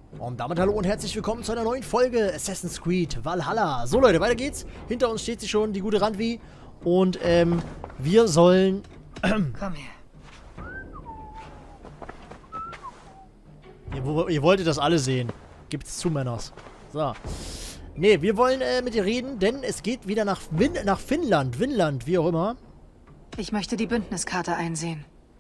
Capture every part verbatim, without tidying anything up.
Und damit hallo und herzlich willkommen zu einer neuen Folge Assassin's Creed Valhalla. So Leute, weiter geht's. Hinter uns steht sie schon, die gute Randvi. Und ähm, wir sollen... Komm her. Ihr, ihr wolltet das alle sehen. Gibt's zu, Männers. So. Ne, wir wollen äh, mit ihr reden, denn es geht wieder nach, Win nach Finnland, Winland, wie auch immer. Ich möchte die Bündniskarte einsehen.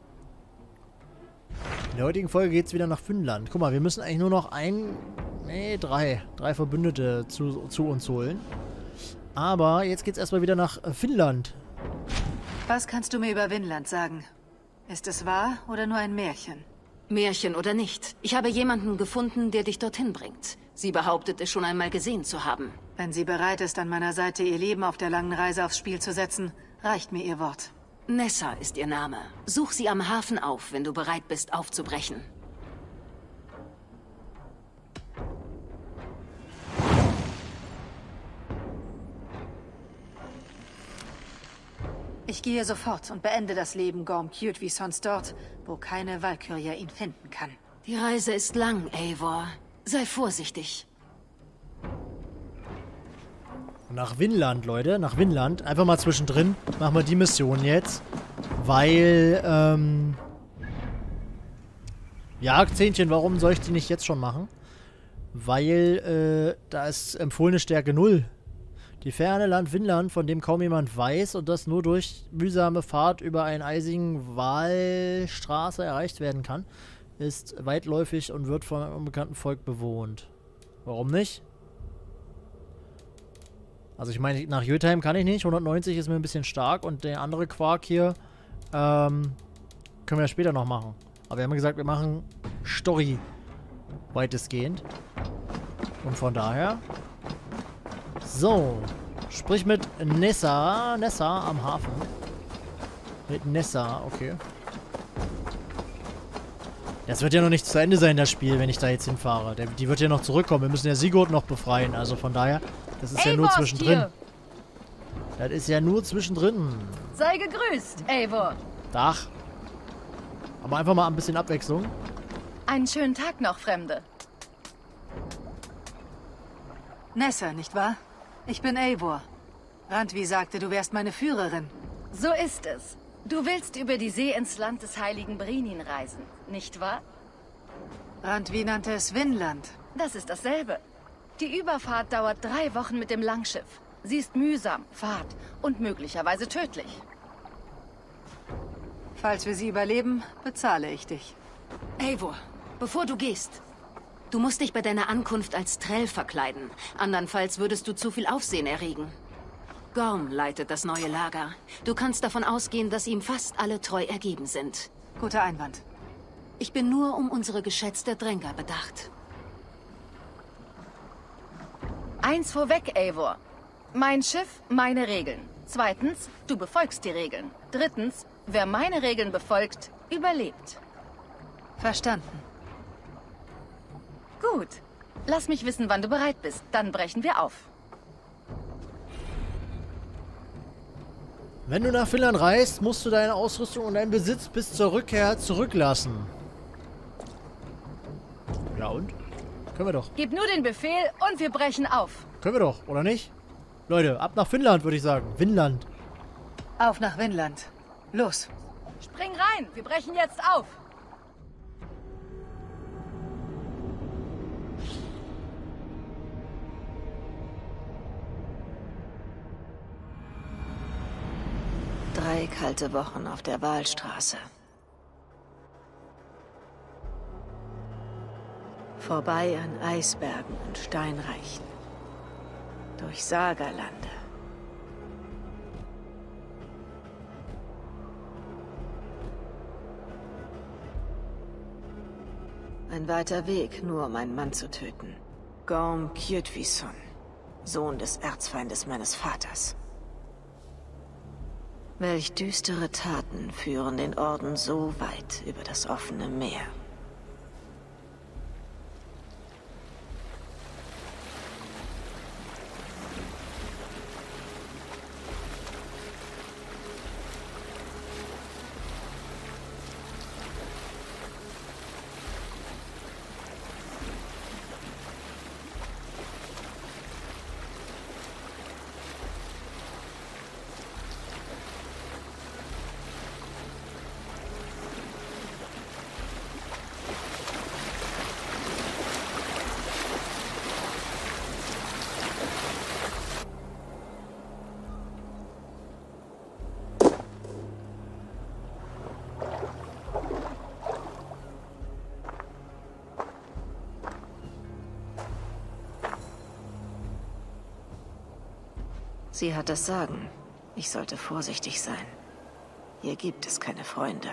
In der heutigen Folge geht es wieder nach Finnland. Guck mal, wir müssen eigentlich nur noch ein... Nee, drei. Drei Verbündete zu, zu uns holen. Aber jetzt geht's erstmal wieder nach Finnland. Was kannst du mir über Winland sagen? Ist es wahr oder nur ein Märchen? Märchen oder nicht. Ich habe jemanden gefunden, der dich dorthin bringt. Sie behauptet, es schon einmal gesehen zu haben. Wenn sie bereit ist, an meiner Seite ihr Leben auf der langen Reise aufs Spiel zu setzen, reicht mir ihr Wort. Nessa ist ihr Name. Such sie am Hafen auf, wenn du bereit bist, aufzubrechen. Ich gehe sofort und beende das Leben Gorm Kjotvisons dort, wo keine Valkyrie ihn finden kann. Die Reise ist lang, Eivor. Sei vorsichtig. Nach Winland, Leute. Nach Winland. Einfach mal zwischendrin. Machen wir die Mission jetzt. Weil, ähm... ja, Zähnchen, warum soll ich die nicht jetzt schon machen? Weil, äh, da ist empfohlene Stärke null. Die ferne Land Winland, von dem kaum jemand weiß und das nur durch mühsame Fahrt über einen eisigen Walstraße erreicht werden kann, ist weitläufig und wird von einem unbekannten Volk bewohnt. Warum nicht? Also ich meine, nach Jötheim kann ich nicht. hundertneunzig ist mir ein bisschen stark und der andere Quark hier ähm, können wir ja später noch machen. Aber wir haben ja gesagt, wir machen Story weitestgehend. Und von daher... So, sprich mit Nessa, Nessa am Hafen. Mit Nessa, okay. Das wird ja noch nicht zu Ende sein, das Spiel, wenn ich da jetzt hinfahre. Der, die wird ja noch zurückkommen. Wir müssen ja Sigurd noch befreien. Also von daher, das ist Eivor ja nur ist zwischendrin. hier. Das ist ja nur zwischendrin. Sei gegrüßt, Eivor. Dach. Aber einfach mal ein bisschen Abwechslung. Einen schönen Tag noch, Fremde. Nessa, nicht wahr? Ich bin Eivor. Randvi sagte, du wärst meine Führerin. So ist es. Du willst über die See ins Land des heiligen Brinin reisen, nicht wahr? Randvi nannte es Winland. Das ist dasselbe. Die Überfahrt dauert drei Wochen mit dem Langschiff. Sie ist mühsam, fad und möglicherweise tödlich. Falls wir sie überleben, bezahle ich dich. Eivor, bevor du gehst... Du musst dich bei deiner Ankunft als Trell verkleiden. Andernfalls würdest du zu viel Aufsehen erregen. Gorm leitet das neue Lager. Du kannst davon ausgehen, dass ihm fast alle treu ergeben sind. Guter Einwand. Ich bin nur um unsere geschätzte Drängar bedacht. Eins vorweg, Eivor. Mein Schiff, meine Regeln. Zweitens, du befolgst die Regeln. Drittens, wer meine Regeln befolgt, überlebt. Verstanden. Gut. Lass mich wissen, wann du bereit bist. Dann brechen wir auf. Wenn du nach Finnland reist, musst du deine Ausrüstung und deinen Besitz bis zur Rückkehr zurücklassen. Ja und? Können wir doch. Gib nur den Befehl und wir brechen auf. Können wir doch, oder nicht? Leute, ab nach Finnland, würde ich sagen. Winland. Auf nach Winland. Los. Spring rein, wir brechen jetzt auf. Drei kalte Wochen auf der Walstraße. Vorbei an Eisbergen und Steinreichen. Durch Sagerlande. Ein weiter Weg, nur um einen Mann zu töten. Gorm Kjotvisson, Sohn des Erzfeindes meines Vaters. Welch düstere Taten führen den Orden so weit über das offene Meer. Sie hat das Sagen. Ich sollte vorsichtig sein. Hier gibt es keine Freunde.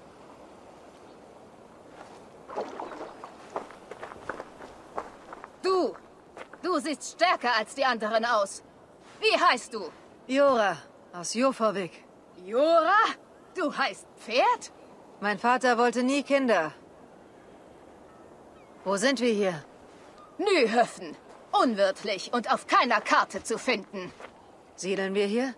Du! Du siehst stärker als die anderen aus. Wie heißt du? Jora, aus Jofavik. Jora? Du heißt Pferd? Mein Vater wollte nie Kinder. Wo sind wir hier? Nyhöfen. Unwirtlich und auf keiner Karte zu finden. Siedeln wir hier?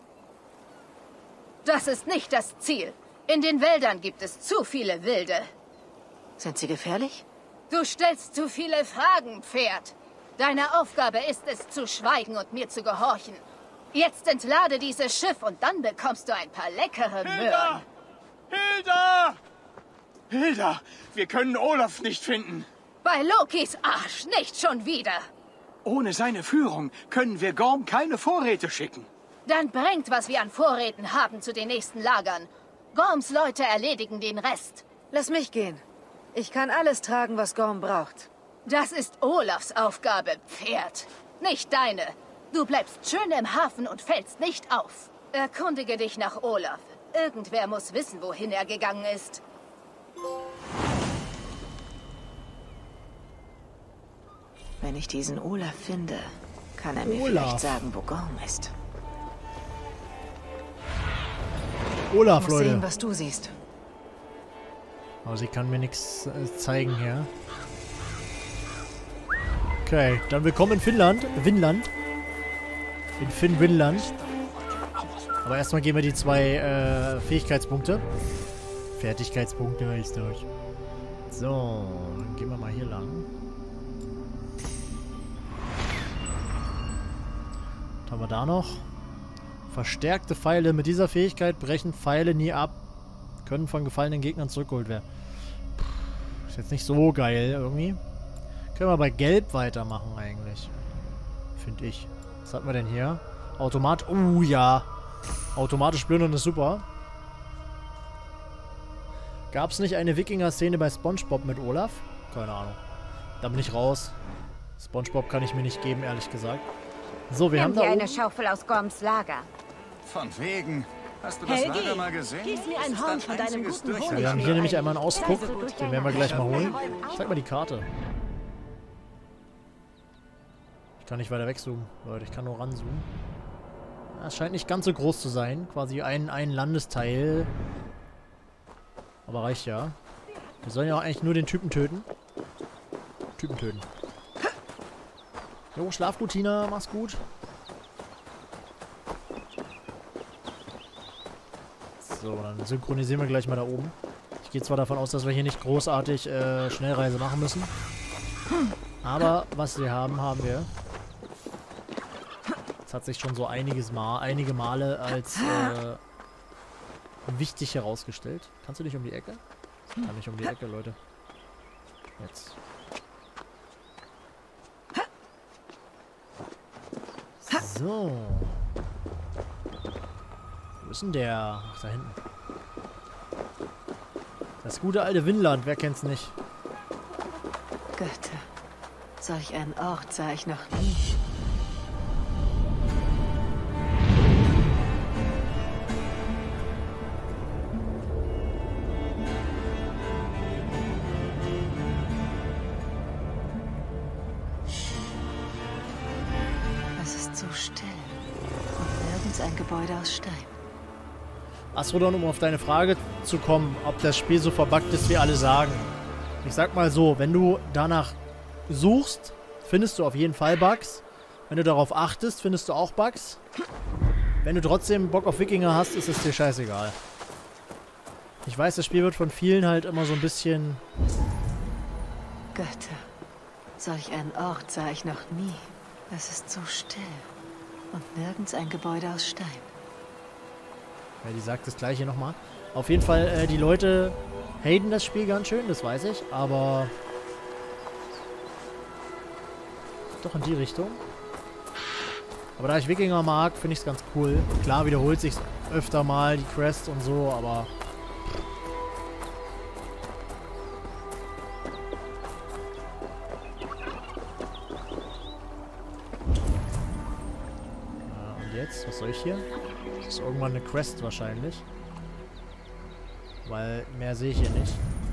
Das ist nicht das Ziel. In den Wäldern gibt es zu viele Wilde. Sind sie gefährlich? Du stellst zu viele Fragen, Pferd. Deine Aufgabe ist es, zu schweigen und mir zu gehorchen. Jetzt entlade dieses Schiff und dann bekommst du ein paar leckere Möhren. Hilda! Hilda, wir können Olaf nicht finden. Bei Lokis Arsch nicht schon wieder. Ohne seine Führung können wir Gorm keine Vorräte schicken. Dann bringt, was wir an Vorräten haben, zu den nächsten Lagern. Gorms Leute erledigen den Rest. Lass mich gehen. Ich kann alles tragen, was Gorm braucht. Das ist Olafs Aufgabe, Pferd. Nicht deine. Du bleibst schön im Hafen und fällst nicht auf. Erkundige dich nach Olaf. Irgendwer muss wissen, wohin er gegangen ist. Wenn ich diesen Olaf finde, kann er mir Olaf. vielleicht sagen, wo Gorm ist. Olaf, Ich muss sehen, Leute. was du siehst. Aber sie kann mir nichts äh, zeigen hier. Okay, dann willkommen in Finnland. Winland. In Finn-Winland. Aber erstmal gehen wir die zwei äh, Fähigkeitspunkte. Fertigkeitspunkte heißt das. So, dann gehen wir mal hier lang. Was haben wir da noch? Verstärkte Pfeile. Mit dieser Fähigkeit brechen Pfeile nie ab. Können von gefallenen Gegnern zurückgeholt werden. Puh, ist jetzt nicht so geil irgendwie. Können wir bei Gelb weitermachen eigentlich. Finde ich. Was hatten wir denn hier? Automat. Oh ja. Automatisch plündern ist super. Gab es nicht eine Wikinger-Szene bei SpongeBob mit Olaf? Keine Ahnung. Da bin ich raus. SpongeBob kann ich mir nicht geben, ehrlich gesagt. So, wir Nimm haben da dir eine oben... Schaufel aus Gorms Lager. Von wegen. Hast du das Helgi, Lager mal gesehen? gieß mir ein Das ist Horn ein von deinem einziges guten Durchschnitt. Honig. Wir haben hier nämlich einmal einen Ausguck. Also durch Den werden wir deine gleich mal holen. Hand. Zeig mal die Karte. Ich kann nicht weiter wegzoomen, Leute. Ich kann nur ranzoomen. Es scheint nicht ganz so groß zu sein. Quasi ein, ein Landesteil. Aber reicht ja. Wir sollen ja auch eigentlich nur den Typen töten. Typen töten. Jo, schlaf gut, Tina. Mach's gut. So, dann synchronisieren wir gleich mal da oben. Ich gehe zwar davon aus, dass wir hier nicht großartig äh, Schnellreise machen müssen. Aber was wir haben, haben wir. Das hat sich schon so einiges Mal, einige Male als äh, wichtig herausgestellt. Kannst du nicht um die Ecke? Ich kann nicht um die Ecke, Leute. Jetzt. So. Wo ist denn der? Ach, da hinten. Das gute alte Winland, wer kennt's nicht? Götter. Solch einen Ort sah ich noch nie. Es ist so still. Und nirgends ein Gebäude aus Stein. Astrodon, um auf deine Frage zu kommen, ob das Spiel so verbuggt ist, wie alle sagen. Ich sag mal so, wenn du danach suchst, findest du auf jeden Fall Bugs. Wenn du darauf achtest, findest du auch Bugs. Wenn du trotzdem Bock auf Wikinger hast, ist es dir scheißegal. Ich weiß, das Spiel wird von vielen halt immer so ein bisschen... Götter. Solch einen Ort sah ich noch nie. Es ist so still. Und nirgends ein Gebäude aus Stein. Ja, die sagt das gleiche nochmal. Auf jeden Fall, äh, die Leute haten das Spiel ganz schön, das weiß ich, aber... Doch in die Richtung. Aber da ich Wikinger mag, finde ich es ganz cool. Klar wiederholt sich öfter mal die Quest und so, aber... Ja, und jetzt? Was soll ich hier? Das ist irgendwann eine Quest wahrscheinlich. Weil mehr sehe ich hier nicht.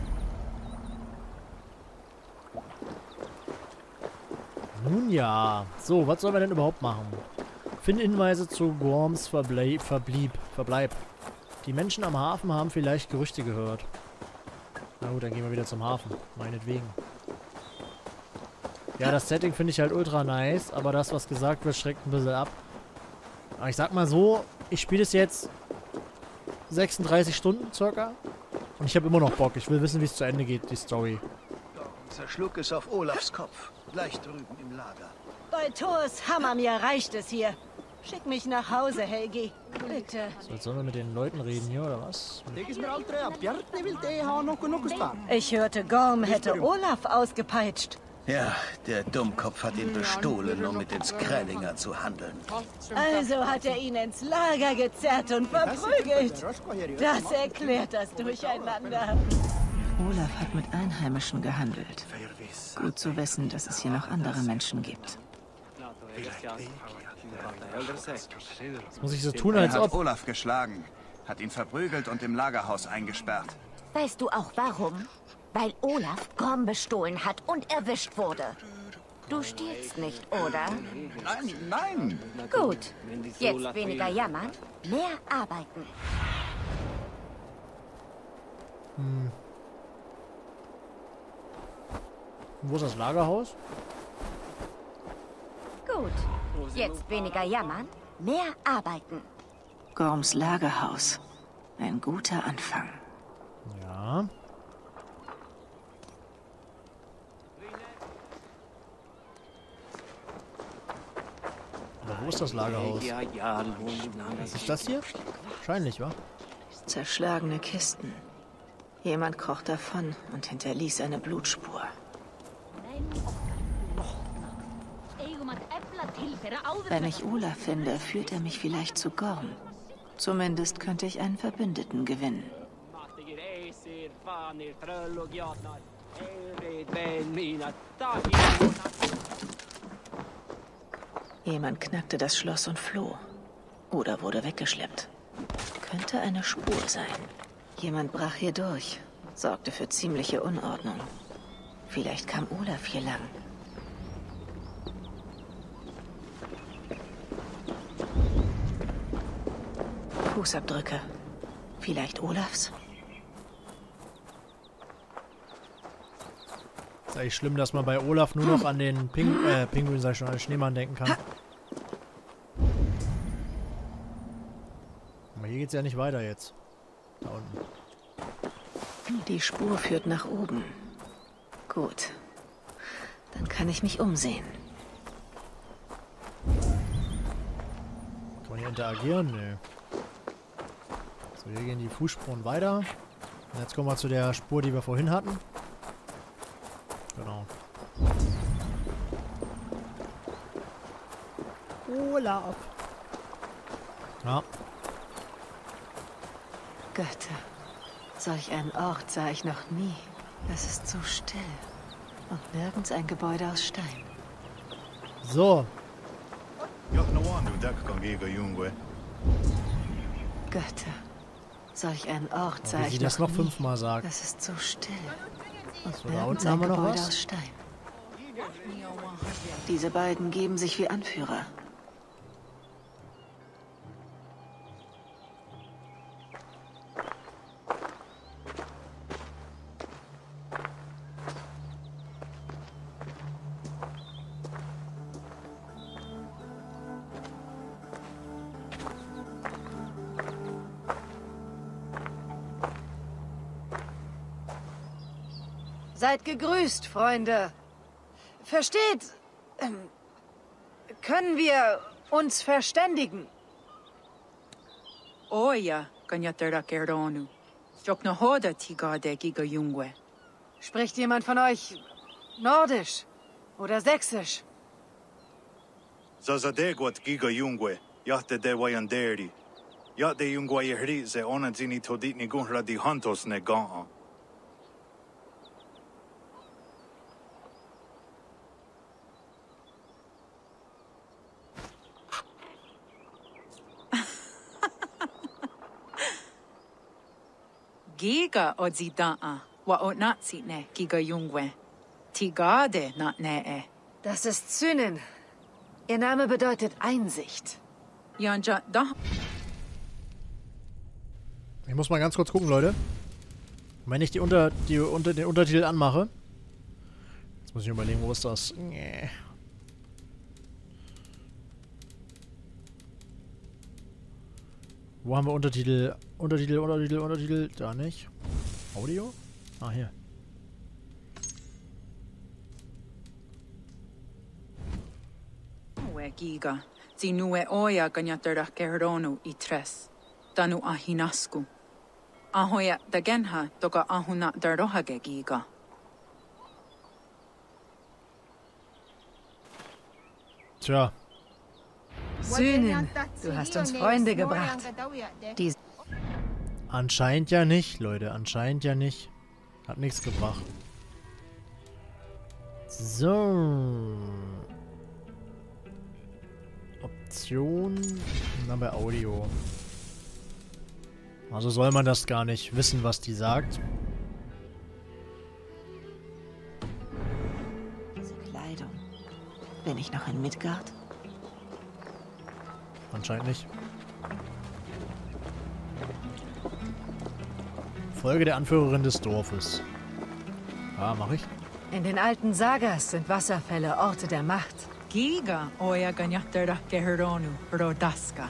Nun ja. So, was sollen wir denn überhaupt machen? Finde Hinweise zu Gorms Verbleib, Verblieb, Verbleib. Die Menschen am Hafen haben vielleicht Gerüchte gehört. Na gut, dann gehen wir wieder zum Hafen. Meinetwegen. Ja, das Setting finde ich halt ultra nice, aber das, was gesagt wird, schreckt ein bisschen ab. Aber ich sag mal so, ich spiele es jetzt sechsunddreißig Stunden circa. Und ich habe immer noch Bock. Ich will wissen, wie es zu Ende geht, die Story. Zerschlug es auf Olafs Kopf, gleich drüben im Lager. Bei Thors Hammer mir reicht es hier. Schick mich nach Hause, Helgi. Bitte. So, jetzt sollen wir mit den Leuten reden hier, oder was? Ich hörte, Gorm hätte Olaf ausgepeitscht. Ja, der Dummkopf hat ihn bestohlen, um mit den Skrällinger zu handeln. Also hat er ihn ins Lager gezerrt und verprügelt. Das erklärt das Durcheinander. Olaf hat mit Einheimischen gehandelt. Gut zu wissen, dass es hier noch andere Menschen gibt. Jetzt muss ich so tun, Er als hat ob... Olaf geschlagen, hat ihn verprügelt und im Lagerhaus eingesperrt. Weißt du auch warum? Weil Olaf Gorm bestohlen hat und erwischt wurde. Du stiehlst nicht, oder? Nein, nein! Gut. Jetzt weniger jammern, mehr arbeiten. Hm. Wo ist das Lagerhaus? Gut. Jetzt weniger jammern, mehr arbeiten. Gorms Lagerhaus. Ein guter Anfang. Ja. Aber wo ist das Lagerhaus? Ist das hier? Wahrscheinlich, wa? Zerschlagene Kisten. Jemand kroch davon und hinterließ eine Blutspur. Wenn ich Olaf finde, führt er mich vielleicht zu Gorm. Zumindest könnte ich einen Verbündeten gewinnen. Jemand knackte das Schloss und floh. Oder wurde weggeschleppt. Könnte eine Spur sein. Jemand brach hier durch, sorgte für ziemliche Unordnung. Vielleicht kam Olaf hier lang. Fußabdrücke. Vielleicht Olafs? Ist eigentlich schlimm, dass man bei Olaf nur noch an den Ping äh, Pinguin, sag ich schon, an den Schneemann denken kann. Aber hier geht's ja nicht weiter jetzt. Da unten. Die Spur führt nach oben. Gut. Dann kann ich mich umsehen. Kann man hier interagieren? Nö. So, hier gehen die Fußspuren weiter. Und jetzt kommen wir zu der Spur, die wir vorhin hatten. Genau. Olaf. Ja. Götter. Solch einen Ort sah ich noch nie. Es ist so still. Und nirgends ein Gebäude aus Stein. So. Götter. Solch einen Ort sah Wie ich sie noch das noch nie. fünfmal sagt. Es ist so still. Und So, da nirgends unten ein haben wir noch Gebäude was. aus Stein. Diese beiden geben sich wie Anführer. Seid gegrüßt, Freunde. Versteht, ähm, können wir uns verständigen? Oya, kanyatera keronu. Stok na hoda tigade giga jungwe. Spricht jemand von euch Nordisch oder Sächsisch? Zazadegwat giga jungwe, jahte de wayanderi. Jahte jungwe yehri ze onanzini toditni gunra di hantos ne gaa. Giga Odzidaa, wa Otnatsine, Giga Jungwe. Tigade not nee. Das ist Zynin. Ihr Name bedeutet Einsicht. Yanja da. Ich muss mal ganz kurz gucken, Leute. Wenn ich die unter, die unter den Untertitel anmache. Jetzt muss ich überlegen, wo ist das? Nee. Wo haben wir Untertitel? Untertitel, Untertitel, Untertitel. Da nicht. Audio? Ah, hier. Giga. Zinue oya ganyatera keronu i tres. Tanu ahinasku. Ahoya dagenha toka ahuna darohage giga. Tja. Zynin, du hast uns Freunde gebracht. Die Anscheinend ja nicht, Leute. Anscheinend ja nicht. Hat nichts gebracht. So. Option. Und dann bei Audio. Also soll man das gar nicht wissen, was die sagt. Diese Kleidung. Bin ich noch in Midgard? Anscheinend nicht. Folge der Anführerin des Dorfes. Ah, mach ich. In den alten Sagas sind Wasserfälle Orte der Macht. Giga oya ganyatera keronu rodaska.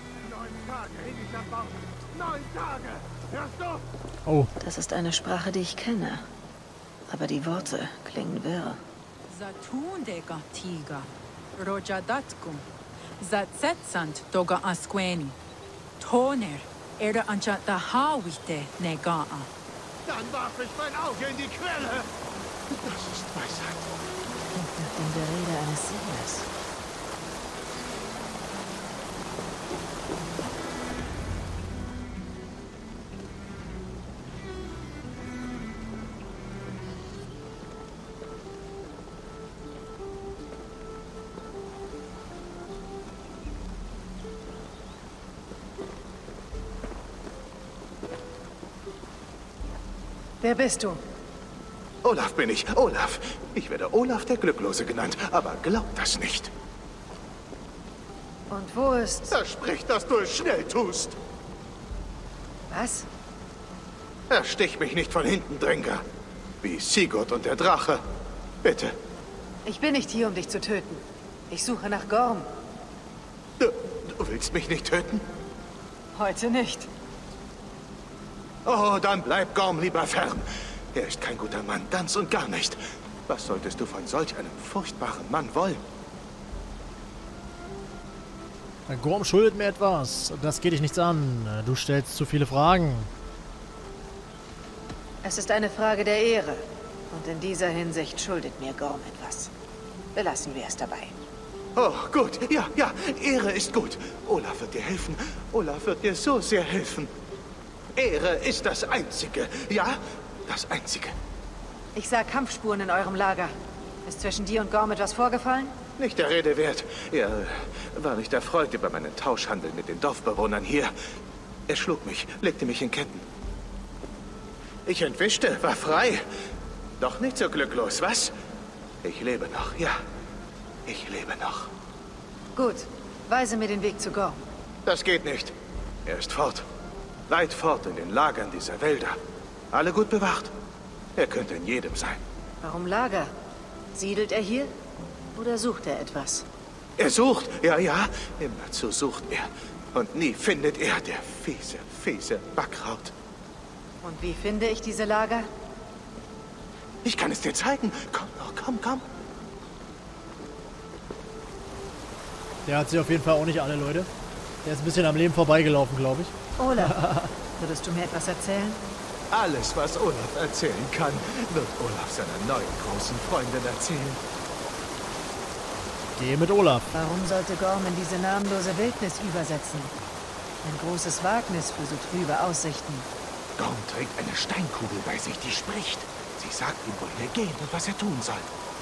Oh. Das ist eine Sprache, die ich kenne. Aber die Worte klingen wirr. Zatundega tiga. Rojadatkum. Zatsetsant doga asqueni. Toner. Erde ancha da hawite negaa. Dann warf ich mein Auge in die Quelle. Das ist Weisheit. Klingt nach dem Gerede eines Siegers. Wer bist du? Olaf bin ich, Olaf. Ich werde Olaf der Glücklose genannt, aber glaub das nicht. Und wo ist... Versprich, dass du es schnell tust. Was? Erstich mich nicht von hinten, Dränger. Wie Sigurd und der Drache. Bitte. Ich bin nicht hier, um dich zu töten. Ich suche nach Gorm. Du, du willst mich nicht töten? Heute nicht. Oh, dann bleib Gorm lieber fern. Er ist kein guter Mann, ganz und gar nicht. Was solltest du von solch einem furchtbaren Mann wollen? Gorm schuldet mir etwas. Das geht dich nichts an. Du stellst zu viele Fragen. Es ist eine Frage der Ehre. Und in dieser Hinsicht schuldet mir Gorm etwas. Belassen wir es dabei. Oh, gut. Ja, ja. Ehre ist gut. Olaf wird dir helfen. Olaf wird dir so sehr helfen. Ehre ist das Einzige. Ja, das Einzige. Ich sah Kampfspuren in eurem Lager. Ist zwischen dir und Gorm etwas vorgefallen? Nicht der Rede wert. Er war nicht erfreut über meinen Tauschhandel mit den Dorfbewohnern hier. Er schlug mich, legte mich in Ketten. Ich entwischte, war frei. Doch nicht so glücklos, was? Ich lebe noch, ja. Ich lebe noch. Gut. Weise mir den Weg zu Gorm. Das geht nicht. Er ist fort. Weit fort in den Lagern dieser Wälder. Alle gut bewacht. Er könnte in jedem sein. Warum Lager? Siedelt er hier? Oder sucht er etwas? Er sucht, ja, ja. Immerzu sucht er. Und nie findet er der fiese, fiese Backraut. Und wie finde ich diese Lager? Ich kann es dir zeigen. Komm noch, komm, komm. Der hat sie auf jeden Fall auch nicht alle, Leute. Der ist ein bisschen am Leben vorbeigelaufen, glaube ich. Olaf, würdest du mir etwas erzählen? Alles, was Olaf erzählen kann, wird Olaf seiner neuen großen Freundin erzählen. Geh mit Olaf. Warum sollte Gorm in diese namenlose Wildnis übersetzen? Ein großes Wagnis für so trübe Aussichten. Gorm trägt eine Steinkugel bei sich, die spricht. Sie sagt ihm, wohin er gehen und was er tun soll.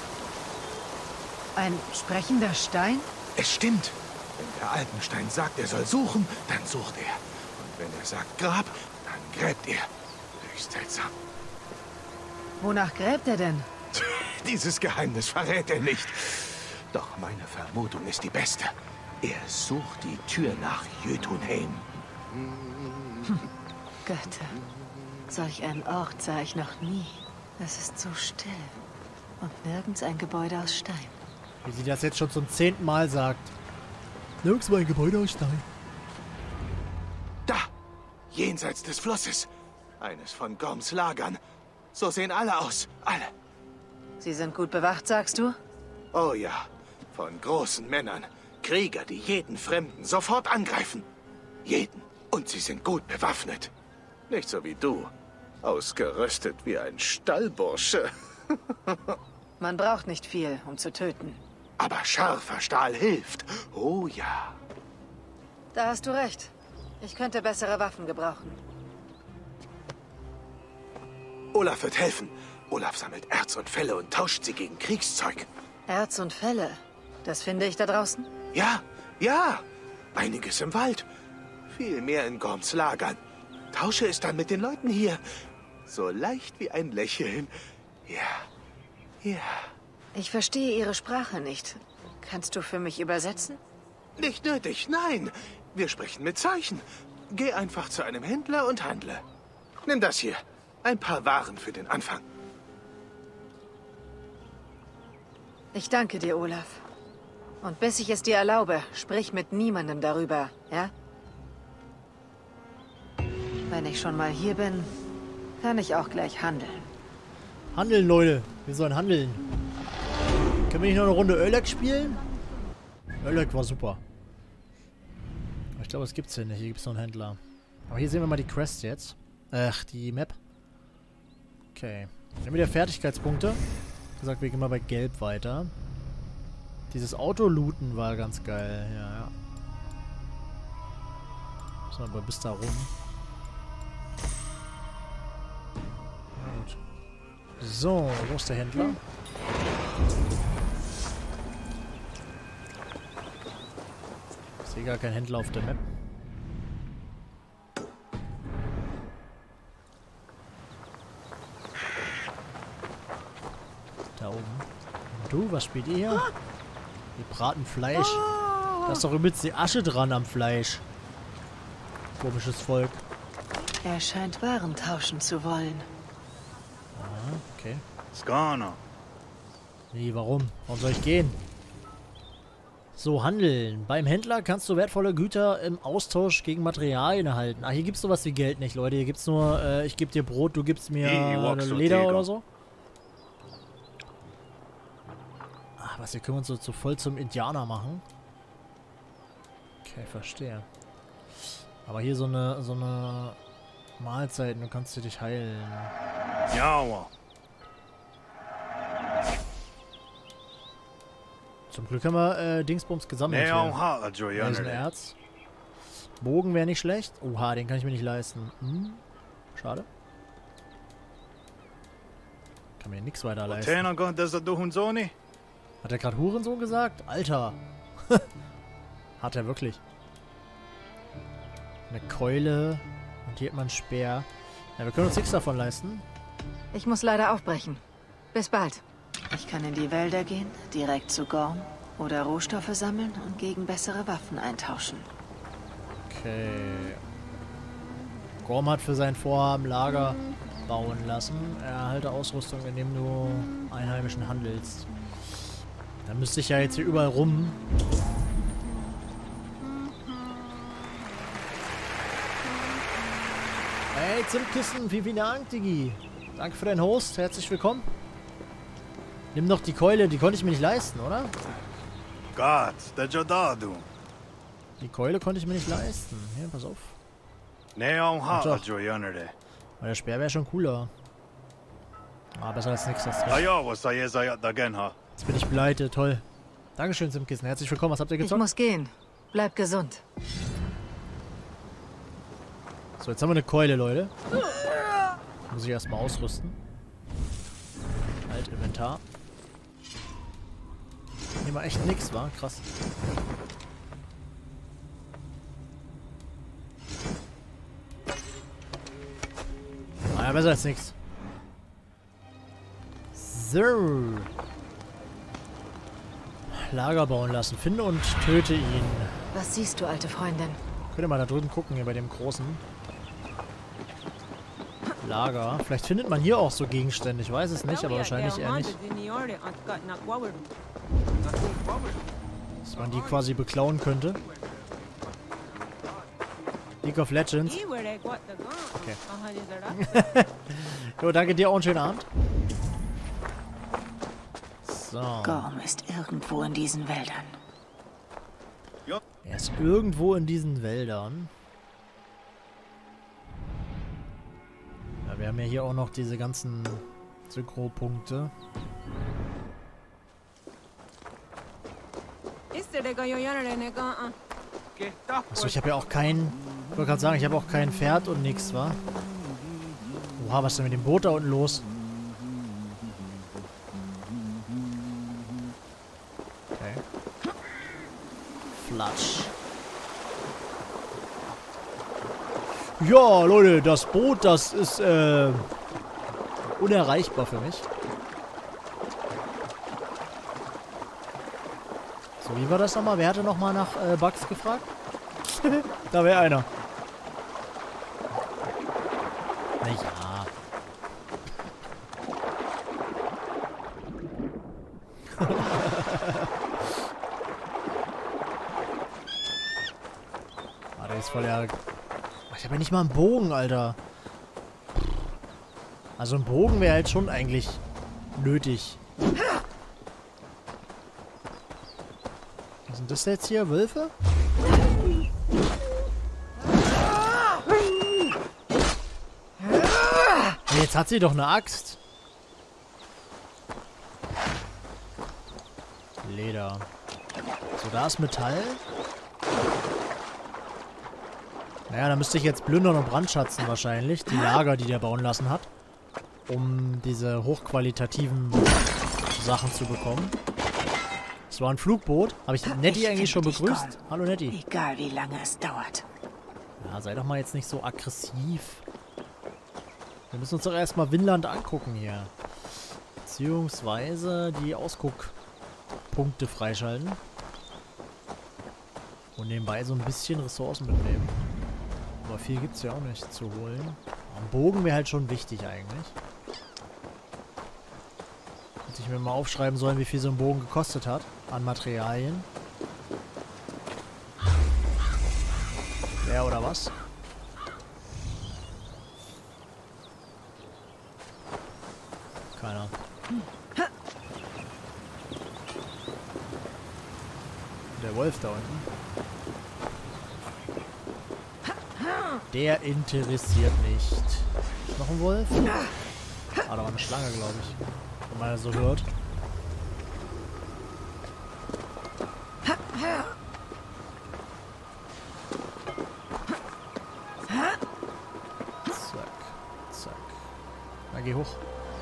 Ein sprechender Stein? Es stimmt. Wenn der Alpenstein sagt, er soll suchen, dann sucht er. Und wenn er sagt Grab, dann gräbt er. Höchst seltsam. Wonach gräbt er denn? Dieses Geheimnis verrät er nicht. Doch meine Vermutung ist die beste. Er sucht die Tür nach Jötunheim. Hm. Götter. Solch einen Ort sah ich noch nie. Es ist so still. Und nirgends ein Gebäude aus Stein. Wie sie das jetzt schon zum zehnten Mal sagt. Nirgends mal ein Gebäude aus Stein. Da! Jenseits des Flusses. Eines von Gorms Lagern. So sehen alle aus. Alle. Sie sind gut bewacht, sagst du? Oh ja. Von großen Männern. Krieger, die jeden Fremden sofort angreifen. Jeden. Und sie sind gut bewaffnet. Nicht so wie du. Ausgerüstet wie ein Stallbursche. Man braucht nicht viel, um zu töten. Aber scharfer Stahl hilft. Oh ja. Da hast du recht. Ich könnte bessere Waffen gebrauchen. Olaf wird helfen. Olaf sammelt Erz und Felle und tauscht sie gegen Kriegszeug. Erz und Felle? Das finde ich da draußen? Ja, ja. Einiges im Wald. Viel mehr in Gorms Lagern. Tausche es dann mit den Leuten hier. So leicht wie ein Lächeln. Ja, ja. Ich verstehe Ihre Sprache nicht. Kannst du für mich übersetzen? Nicht nötig, nein. Wir sprechen mit Zeichen. Geh einfach zu einem Händler und handle. Nimm das hier. Ein paar Waren für den Anfang. Ich danke dir, Olaf. Und bis ich es dir erlaube, sprich mit niemandem darüber, ja? Wenn ich schon mal hier bin, kann ich auch gleich handeln. Handeln, Leute. Wir sollen handeln. Können wir nicht noch eine Runde Ölek spielen? Ölek war super. Aber ich glaube, es gibt's hier nicht. Hier gibt's noch einen Händler. Aber hier sehen wir mal die Quest jetzt. Ach, die Map. Okay. Dann haben wir wieder Fertigkeitspunkte. Wie gesagt, wir gehen mal bei Gelb weiter. Dieses Auto-Looten war ganz geil. Ja, ja. So, aber bis da rum. Gut. So, wo ist der Händler? Ich sehe gar keinen Händler auf der Map. Da oben. Und du, was spielt ihr hier? Wir braten Fleisch. Da ist doch übelst die Asche dran am Fleisch. Komisches Volk. Er scheint Waren tauschen zu wollen. Ah, okay. Skana. Wie, warum? Warum soll ich gehen? So, handeln. Beim Händler kannst du wertvolle Güter im Austausch gegen Materialien erhalten. Ah, hier gibt's sowas wie Geld nicht, Leute. Hier gibt's nur, äh, ich gebe dir Brot, du gibst mir äh, Leder oder so. Ach, was, hier können wir uns so, so voll zum Indianer machen. Okay, verstehe. Aber hier so eine, so eine Mahlzeit, du kannst dich heilen. Ja, wow. Zum Glück haben wir äh, Dingsbums gesammelt. Erz. Bogen wäre nicht schlecht. Oha, den kann ich mir nicht leisten. Hm. Schade. Kann mir nichts weiter leisten. Hat er gerade Hurensohn gesagt? Alter. Hat er wirklich. Eine Keule. Und hier hat man einen Speer. Ja, wir können uns nichts davon leisten. Ich muss leider aufbrechen. Bis bald. Ich kann in die Wälder gehen, direkt zu Gorm oder Rohstoffe sammeln und gegen bessere Waffen eintauschen. Okay. Gorm hat für sein Vorhaben Lager bauen lassen. Erhalte Ausrüstung, indem du Einheimischen handelst. Dann müsste ich ja jetzt hier überall rum. Hey, Zimtkissen, vielen, vielen Dank, Digi. Danke für deinen Host, herzlich willkommen. Nimm doch die Keule, die konnte ich mir nicht leisten, oder? Gott, der Jodadu. Die Keule konnte ich mir nicht leisten. Hier, pass auf. Nee, auch Ach doch. Joyanere. Aber der Speer wäre schon cooler. Ah, besser als nichts. Das Ah ja, was sei es da gen ha? Jetzt bin ich pleite, toll. Dankeschön, Zimtkissen. Herzlich willkommen. Was habt ihr Ich gezockt? muss gehen. Bleib gesund. So, jetzt haben wir eine Keule, Leute. Muss ich erstmal ausrüsten. Alt Inventar. Hier war echt nix, war krass. Ah, ja, besser als nichts. So. Lager bauen lassen. Finde und töte ihn. Was siehst du, alte Freundin? Könnt ihr mal da drüben gucken, hier bei dem großen Lager. Vielleicht findet man hier auch so Gegenstände. Ich weiß es nicht, aber wahrscheinlich eher nicht. Dass man die quasi beklauen könnte. League of Legends. Okay. Jo, danke dir auch. Einen schönen Abend. So. Gorm ist irgendwo in diesen Wäldern. Er ist irgendwo in diesen Wäldern. Ja, wir haben ja hier auch noch diese ganzen Synchro-Punkte. Achso, ich habe ja auch kein... Ich wollte gerade sagen, ich habe auch kein Pferd und nichts, wa? Oha, was ist denn mit dem Boot da unten los? Okay. Flatsch. Ja, Leute, das Boot, das ist, äh... unerreichbar für mich. So, wie war das nochmal? Wer hatte nochmal nach äh, Bugs gefragt? Da wäre einer. Naja. Ah, der ist voll der... Ich habe ja nicht mal einen Bogen, Alter. Also ein Bogen wäre halt schon eigentlich nötig. Was sind das jetzt hier? Wölfe? Jetzt hat sie doch eine Axt. Leder. So, da ist Metall. Naja, da müsste ich jetzt plündern und brandschatzen wahrscheinlich. Die Lager, die der bauen lassen hat. Um diese hochqualitativen Sachen zu bekommen. Es war ein Flugboot. Habe ich Nettie eigentlich schon begrüßt? Hallo Nettie. Egal wie lange es dauert. Ja, sei doch mal jetzt nicht so aggressiv. Wir müssen uns doch erstmal Vinland angucken hier. Beziehungsweise die Ausguckpunkte freischalten. Und nebenbei so ein bisschen Ressourcen mitnehmen. Aber viel gibt es ja auch nicht zu holen. Ein Bogen wäre halt schon wichtig eigentlich. Hätte ich mir mal aufschreiben sollen, wie viel so ein Bogen gekostet hat. An Materialien. Ja, oder was? Keiner. Der Wolf da unten. Der interessiert nicht. Noch ein Wolf? Ah, da war eine Schlange, glaube ich. Wenn man das so hört. Zack, zack. Na, geh hoch.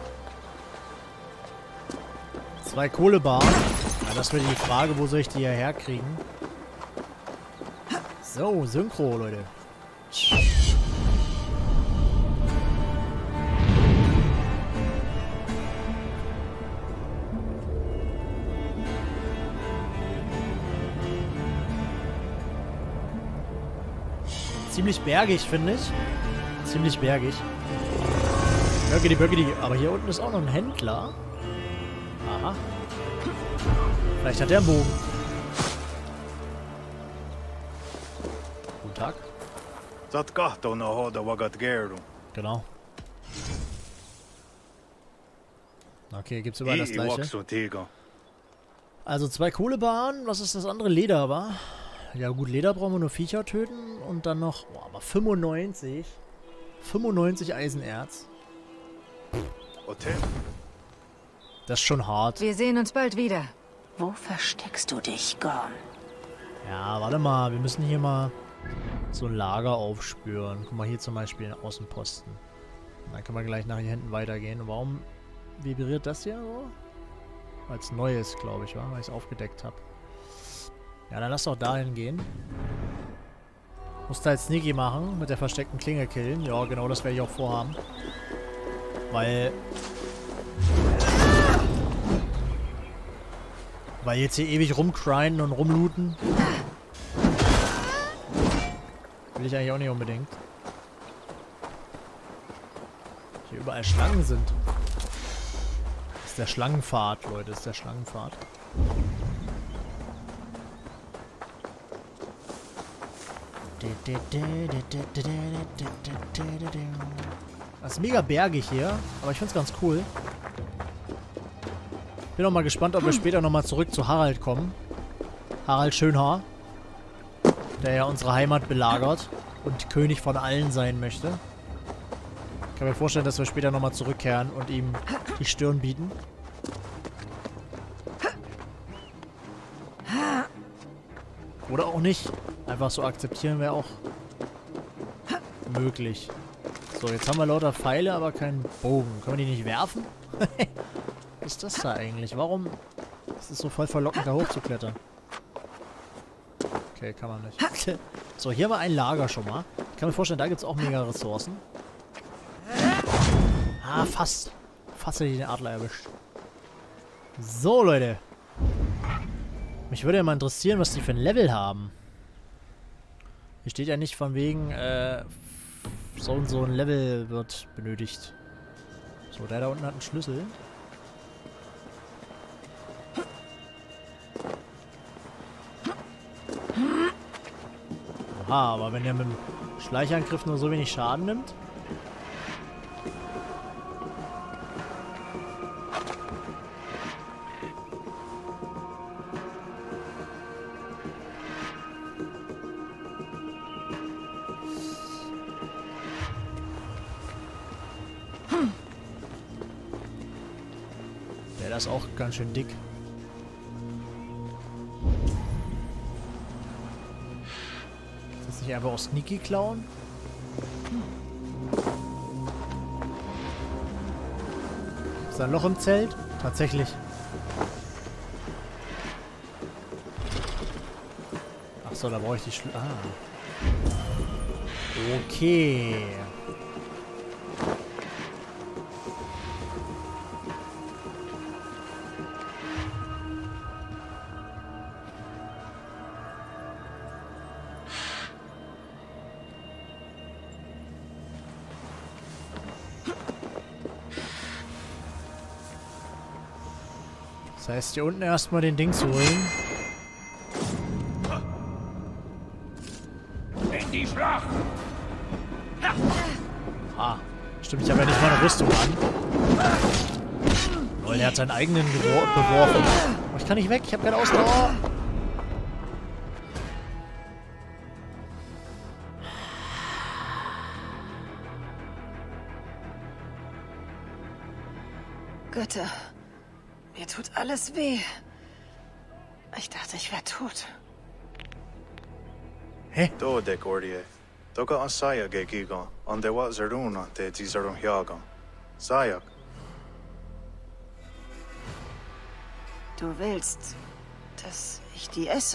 Zwei Kohlebarren. Ja, das wäre die Frage, wo soll ich die hierher kriegen? So, Synchro, Leute. Ziemlich bergig, finde ich. Ziemlich bergig. Böckidi, Böckidi. Aber hier unten ist auch noch ein Händler. Aha. Vielleicht hat der einen Bogen. Guten Tag. Genau. Okay, gibt's überall das gleiche. Also zwei Kohlebarren. Was ist das andere? Leder, war? Ja gut, Leder brauchen wir nur Viecher töten. Und dann noch... Boah, aber fünfundneunzig. fünfundneunzig Eisenerz. Das ist schon hart. Wir sehen uns bald wieder. Wo versteckst du dich, Gorm? Ja, warte mal. Wir müssen hier mal so ein Lager aufspüren. Guck mal, hier zum Beispiel einen Außenposten. Und dann können wir gleich nach hier hinten weitergehen. Und warum vibriert das hier so? Weil es neu ist, glaube ich, wa? Weil ich es aufgedeckt habe. Ja, dann lass doch dahin gehen. Muss da jetzt Sneaky machen, mit der versteckten Klinge killen. Ja, genau, das werde ich auch vorhaben. Weil... Weil jetzt hier ewig rumcrinen und rumlooten. Will ich eigentlich auch nicht unbedingt. Hier überall Schlangen sind. Das ist der Schlangenpfad, Leute. Das ist der Schlangenpfad. Das ist mega bergig hier, aber ich find's ganz cool. Bin auch mal gespannt, ob wir später nochmal zurück zu Harald kommen. Harald Schönhaar. Der ja unsere Heimat belagert und König von allen sein möchte. Ich kann mir vorstellen, dass wir später nochmal zurückkehren und ihm die Stirn bieten. Oder auch nicht. Einfach so akzeptieren wäre auch möglich. So, jetzt haben wir lauter Pfeile, aber keinen Bogen. Können wir die nicht werfen? Was ist das da eigentlich? Warum ist es so voll verlockend, da hochzuklettern? Okay, kann man nicht. So, hier war ein Lager schon mal. Ich kann mir vorstellen, da gibt es auch mega Ressourcen. Ah, fast. Fast hätte ich den Adler erwischt. So, Leute. Mich würde ja mal interessieren, was die für ein Level haben. Hier steht ja nicht von wegen, äh, so und so ein Level wird benötigt. So, der da unten hat einen Schlüssel. Aha, aber wenn er mit dem Schleichangriff nur so wenig Schaden nimmt. Der ist auch ganz schön dick. Nicht einfach auch Sneaky klauen? Ist da ein Loch im Zelt? Tatsächlich. Achso, da brauche ich die Schl... Ah. Okay. Das heißt, hier unten erstmal den Ding zu holen. In die Schlacht! Ah, stimmt, ich habe ja nicht mal eine Rüstung an. Weil er hat seinen eigenen gewor beworfen. Oh, ich kann nicht weg, ich habe keine Ausdauer. Götter. Mir tut alles weh. Ich dachte, ich wäre tot. Hä? Do de Gordie. Doga an Saya ge giga. An de wa Zeruna de Zizarun Hyaga. Sayak. Du willst, dass ich die esse?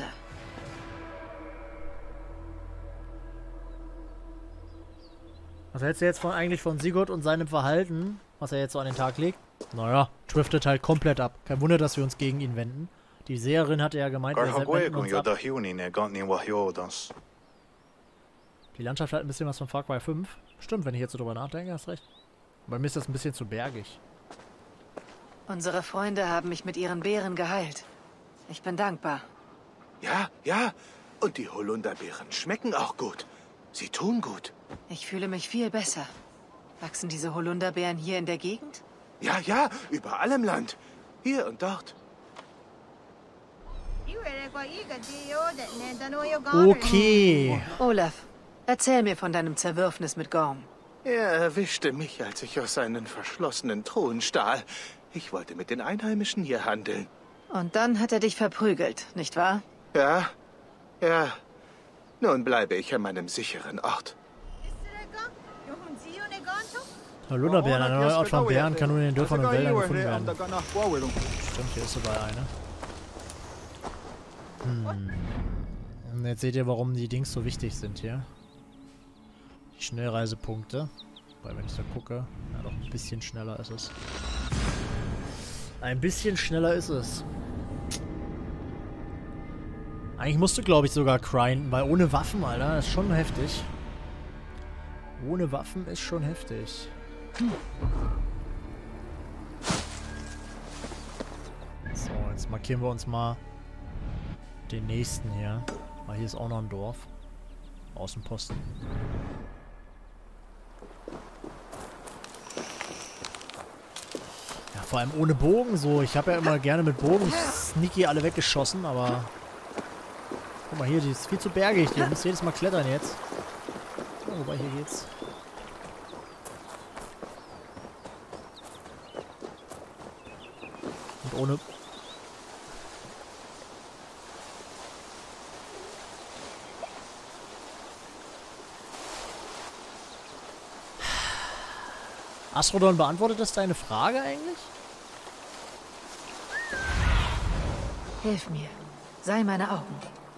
Was hältst du jetzt von, eigentlich von Sigurd und seinem Verhalten, was er jetzt so an den Tag legt? Naja, driftet halt komplett ab. Kein Wunder, dass wir uns gegen ihn wenden. Die Seherin hatte ja gemeint, wir wenden uns ab. Die Landschaft hat ein bisschen was von Far Cry fünf. Stimmt, wenn ich jetzt so drüber nachdenke, hast recht. Bei mir ist das ein bisschen zu bergig. Unsere Freunde haben mich mit ihren Beeren geheilt. Ich bin dankbar. Ja, ja. Und die Holunderbeeren schmecken auch gut. Sie tun gut. Ich fühle mich viel besser. Wachsen diese Holunderbeeren hier in der Gegend? Ja, ja, überall im Land. Hier und dort. Okay. Olaf, erzähl mir von deinem Zerwürfnis mit Gorm. Er erwischte mich, als ich aus seinen verschlossenen Truhen stahl. Ich wollte mit den Einheimischen hier handeln. Und dann hat er dich verprügelt, nicht wahr? Ja, ja. Nun bleibe ich an meinem sicheren Ort. Holunderbeeren, eine neue Art von Bären kann nur in den Dörfern und Wäldern gefunden werden. Stimmt, hier ist sogar eine. Hm. Und jetzt seht ihr, warum die Dings so wichtig sind hier. Die Schnellreisepunkte. Weil wenn ich da gucke, ja doch ein bisschen schneller ist es. Ein bisschen schneller ist es. Eigentlich musst du, glaube ich, sogar grinden, weil ohne Waffen, Alter, ist schon heftig. Ohne Waffen ist schon heftig. Hm. So, jetzt markieren wir uns mal den nächsten hier. Weil hier ist auch noch ein Dorf. Außenposten. Ja, vor allem ohne Bogen so. Ich habe ja immer gerne mit Bogen sneaky alle weggeschossen, aber... Guck mal hier, die ist viel zu bergig. Die muss jedes Mal klettern jetzt. Oh, wobei, hier geht's. Und ohne... Astrodon, beantwortet das deine Frage eigentlich? Hilf mir. Sei meine Augen.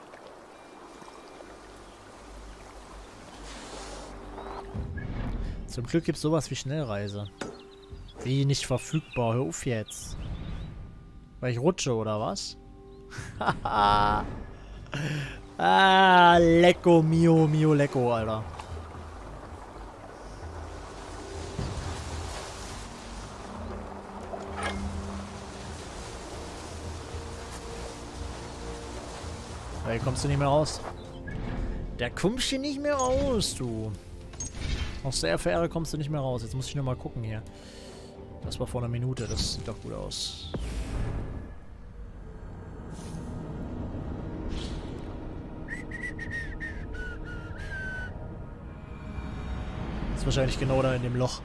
Zum Glück gibt es sowas wie Schnellreise. Wie nicht verfügbar. Hör auf jetzt. Weil ich rutsche, oder was? Haha. Ah, lecko, mio, mio, lecko, Alter. Da kommst du nicht mehr raus. Da kommst du nicht mehr raus, du. Aus der Fähre kommst du nicht mehr raus. Jetzt muss ich nur mal gucken hier. Das war vor einer Minute. Das sieht doch gut aus. Das ist wahrscheinlich genau da in dem Loch.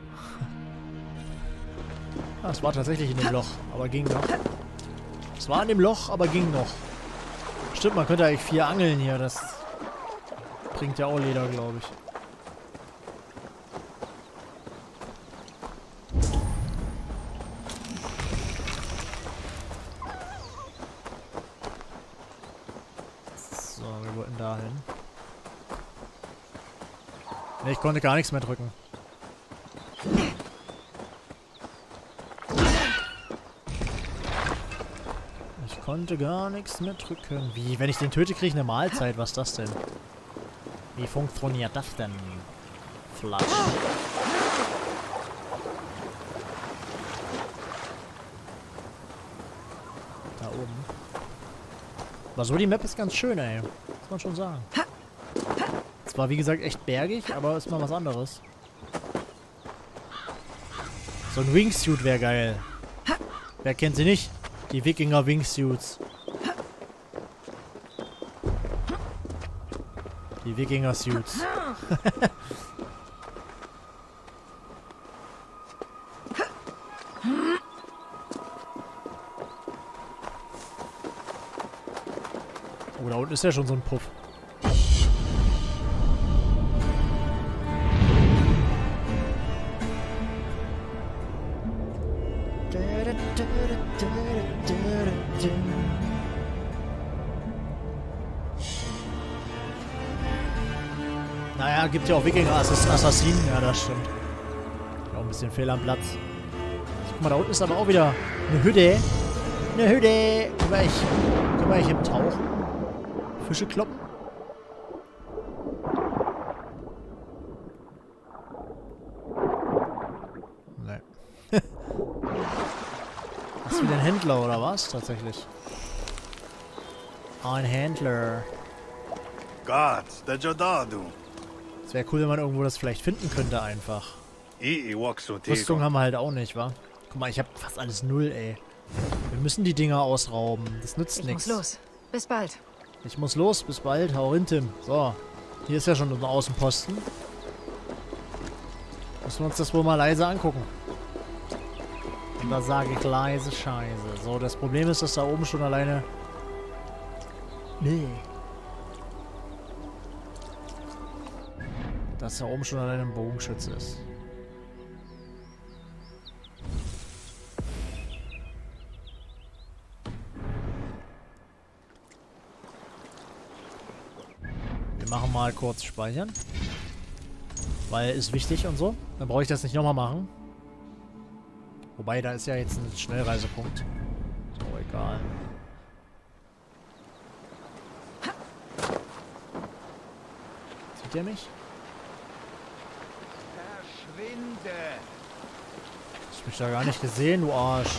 Ah, es war tatsächlich in dem Loch, aber ging noch. Es war in dem Loch, aber ging noch. Stimmt, man könnte eigentlich vier angeln hier. Das bringt ja auch Leder, glaube ich. So, wir wollten da hin. Ne, ich konnte gar nichts mehr drücken. Ich konnte gar nichts mehr drücken. Wie? Wenn ich den töte, kriege ich eine Mahlzeit. Was ist das denn? Wie funktioniert das denn? Flasch. Da oben. Aber so die Map ist ganz schön, ey. Muss man schon sagen. Zwar wie gesagt echt bergig, aber ist mal was anderes. So ein Wingsuit wäre geil. Wer kennt sie nicht? Die Wikinger Wingsuits. Die Wikinger Suits. Oh, da unten ist ja schon so ein Puff. Naja, gibt ja auch Wikinger-Assassinen. Ja, das stimmt. Auch ein bisschen fehl am Platz. Guck mal, da unten ist aber auch wieder eine Hütte. Eine Hütte. Können wir eigentlich, können wir eigentlich im Tauchen Fische kloppen? Nee. Hast du wieder einen Händler oder was? Tatsächlich. Ein Händler. Gott, der Jodadu. Es wäre cool, wenn man irgendwo das vielleicht finden könnte einfach. Rüstung haben wir halt auch nicht, wa? Guck mal, ich habe fast alles null, ey. Wir müssen die Dinger ausrauben. Das nützt nichts. Ich muss los. Bis bald. Ich muss los. Bis bald. Hau rein, Tim. So. Hier ist ja schon unser Außenposten. Müssen wir uns das wohl mal leise angucken. Und da sage ich leise Scheiße. So, das Problem ist, dass da oben schon alleine... Nee. Dass da oben schon alleine ein Bogenschütze ist. Wir machen mal kurz speichern. Weil ist wichtig und so. Dann brauche ich das nicht nochmal machen. Wobei, da ist ja jetzt ein Schnellreisepunkt. So, egal. Sieht der mich? Verschwinde! Ich hab mich da gar nicht gesehen, du Arsch.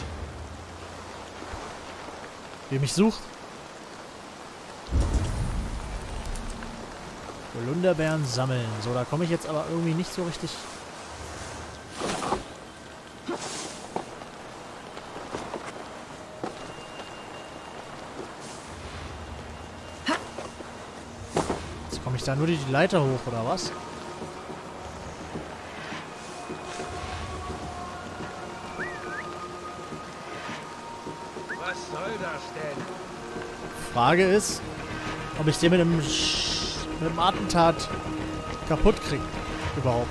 Wer mich sucht? Holunderbeeren sammeln. So, da komme ich jetzt aber irgendwie nicht so richtig... Jetzt komme ich da nur die Leiter hoch, oder was? Was soll das denn? Frage ist, ob ich den mit einem, Sch mit einem Attentat kaputt kriege. Überhaupt.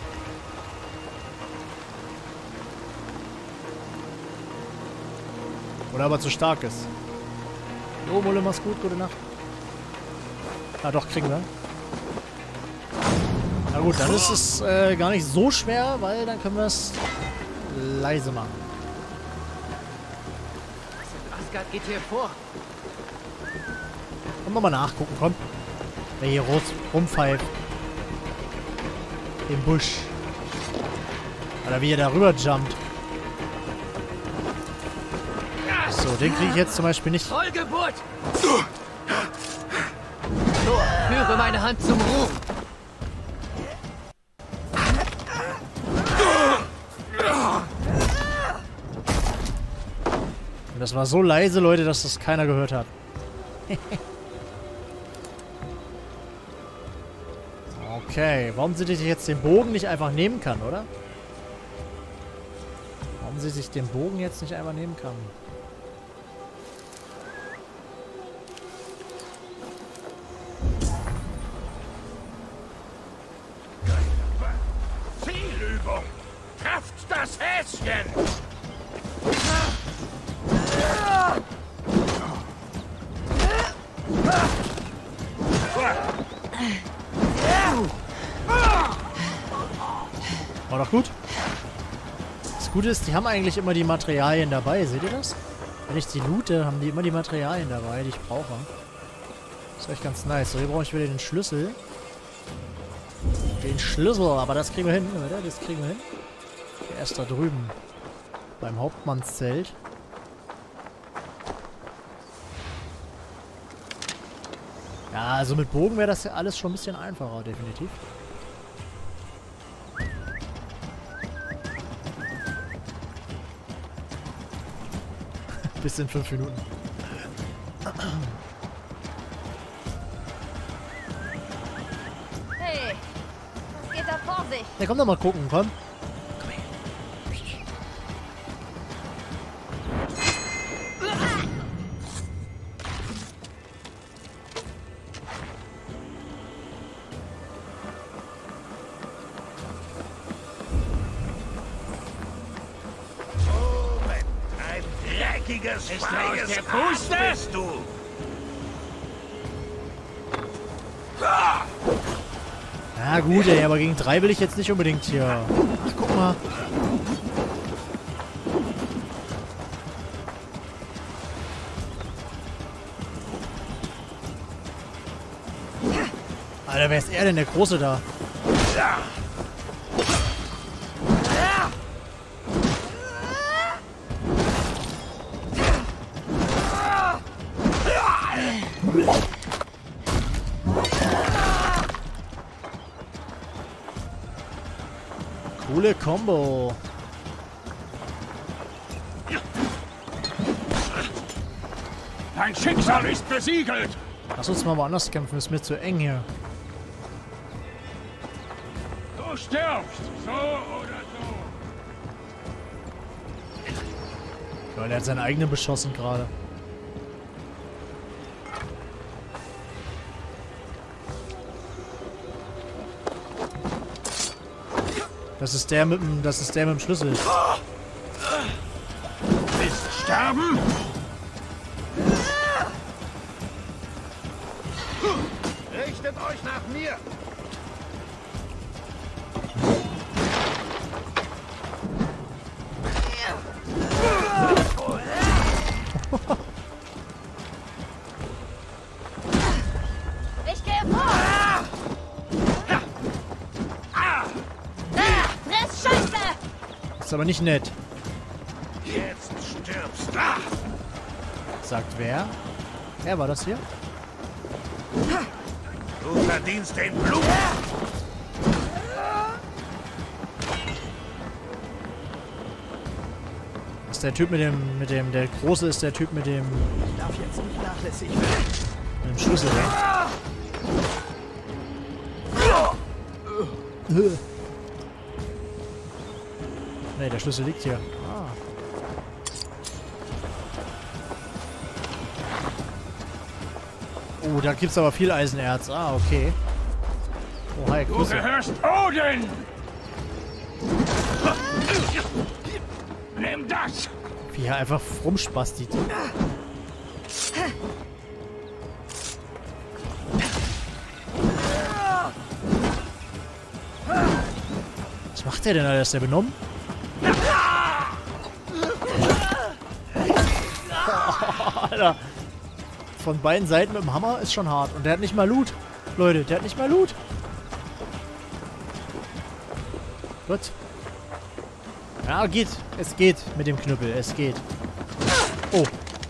Oder aber zu stark ist. Jo, Mulle, mach's gut. Gute Nacht. Ah, doch, kriegen wir. Na gut, dann ist es äh, gar nicht so schwer, weil dann können wir es leise machen. Asgard geht hier vor. Komm noch mal nachgucken, komm. Wer hier rot rumpfeift. Im Busch. Oder wie er da rüber jumpt. So, den kriege ich jetzt zum Beispiel nicht. Vollgeburt! Thor, führe meine Hand zum Ruhm. Und das war so leise, Leute, dass das keiner gehört hat. Okay, warum sie sich jetzt den Bogen nicht einfach nehmen kann, oder? Warum sie sich den Bogen jetzt nicht einfach nehmen kann. Zielübung! Kraft das Häschen! War doch gut. Das Gute ist, die haben eigentlich immer die Materialien dabei. Seht ihr das? Wenn ich die loote, haben die immer die Materialien dabei, die ich brauche. Das ist echt ganz nice. So, hier brauche ich wieder den Schlüssel. Den Schlüssel, aber das kriegen wir hin, oder? Das kriegen wir hin. Der ist da drüben. Beim Hauptmannszelt. Ja, also mit Bogen wäre das ja alles schon ein bisschen einfacher, definitiv. Bis in fünf Minuten. Hey, was geht da vor sich? Ja, komm doch mal gucken, komm. Komm her. Dreckiges, feiges Aas bist du! Ja gut, ey, aber gegen drei will ich jetzt nicht unbedingt hier. Ach, guck mal. Alter, wer ist er denn, der Große da? Coole Combo. Dein Schicksal ist besiegelt! Lass uns mal woanders kämpfen, ist mir zu eng hier. Du stirbst, so oder so. Ja, der hat seinen eigenen beschossen gerade. Das ist der mit dem, das ist der mit dem Schlüssel. Willst sterben? Richtet euch nach mir! Ist aber nicht nett. Jetzt stirbst du. Sagt wer? Wer war das hier? Du verdienst den Blut. Das ist der Typ mit dem, mit dem, der Große ist der Typ mit dem... Ich darf jetzt nicht nachlässig werden. Mit dem Schlüssel. Ne, der Schlüssel liegt hier. Ah. Oh, da gibt's aber viel Eisenerz. Ah, okay. Oh, hi, Du Grüße. gehörst Odin! Nimm das! Wie er einfach rumspastit. Was macht der denn, Alter? Ist der benommen? Alter. Von beiden Seiten mit dem Hammer ist schon hart. Und der hat nicht mal Loot. Leute, der hat nicht mal Loot. Gut. Ja, geht. Es geht mit dem Knüppel. Es geht. Oh.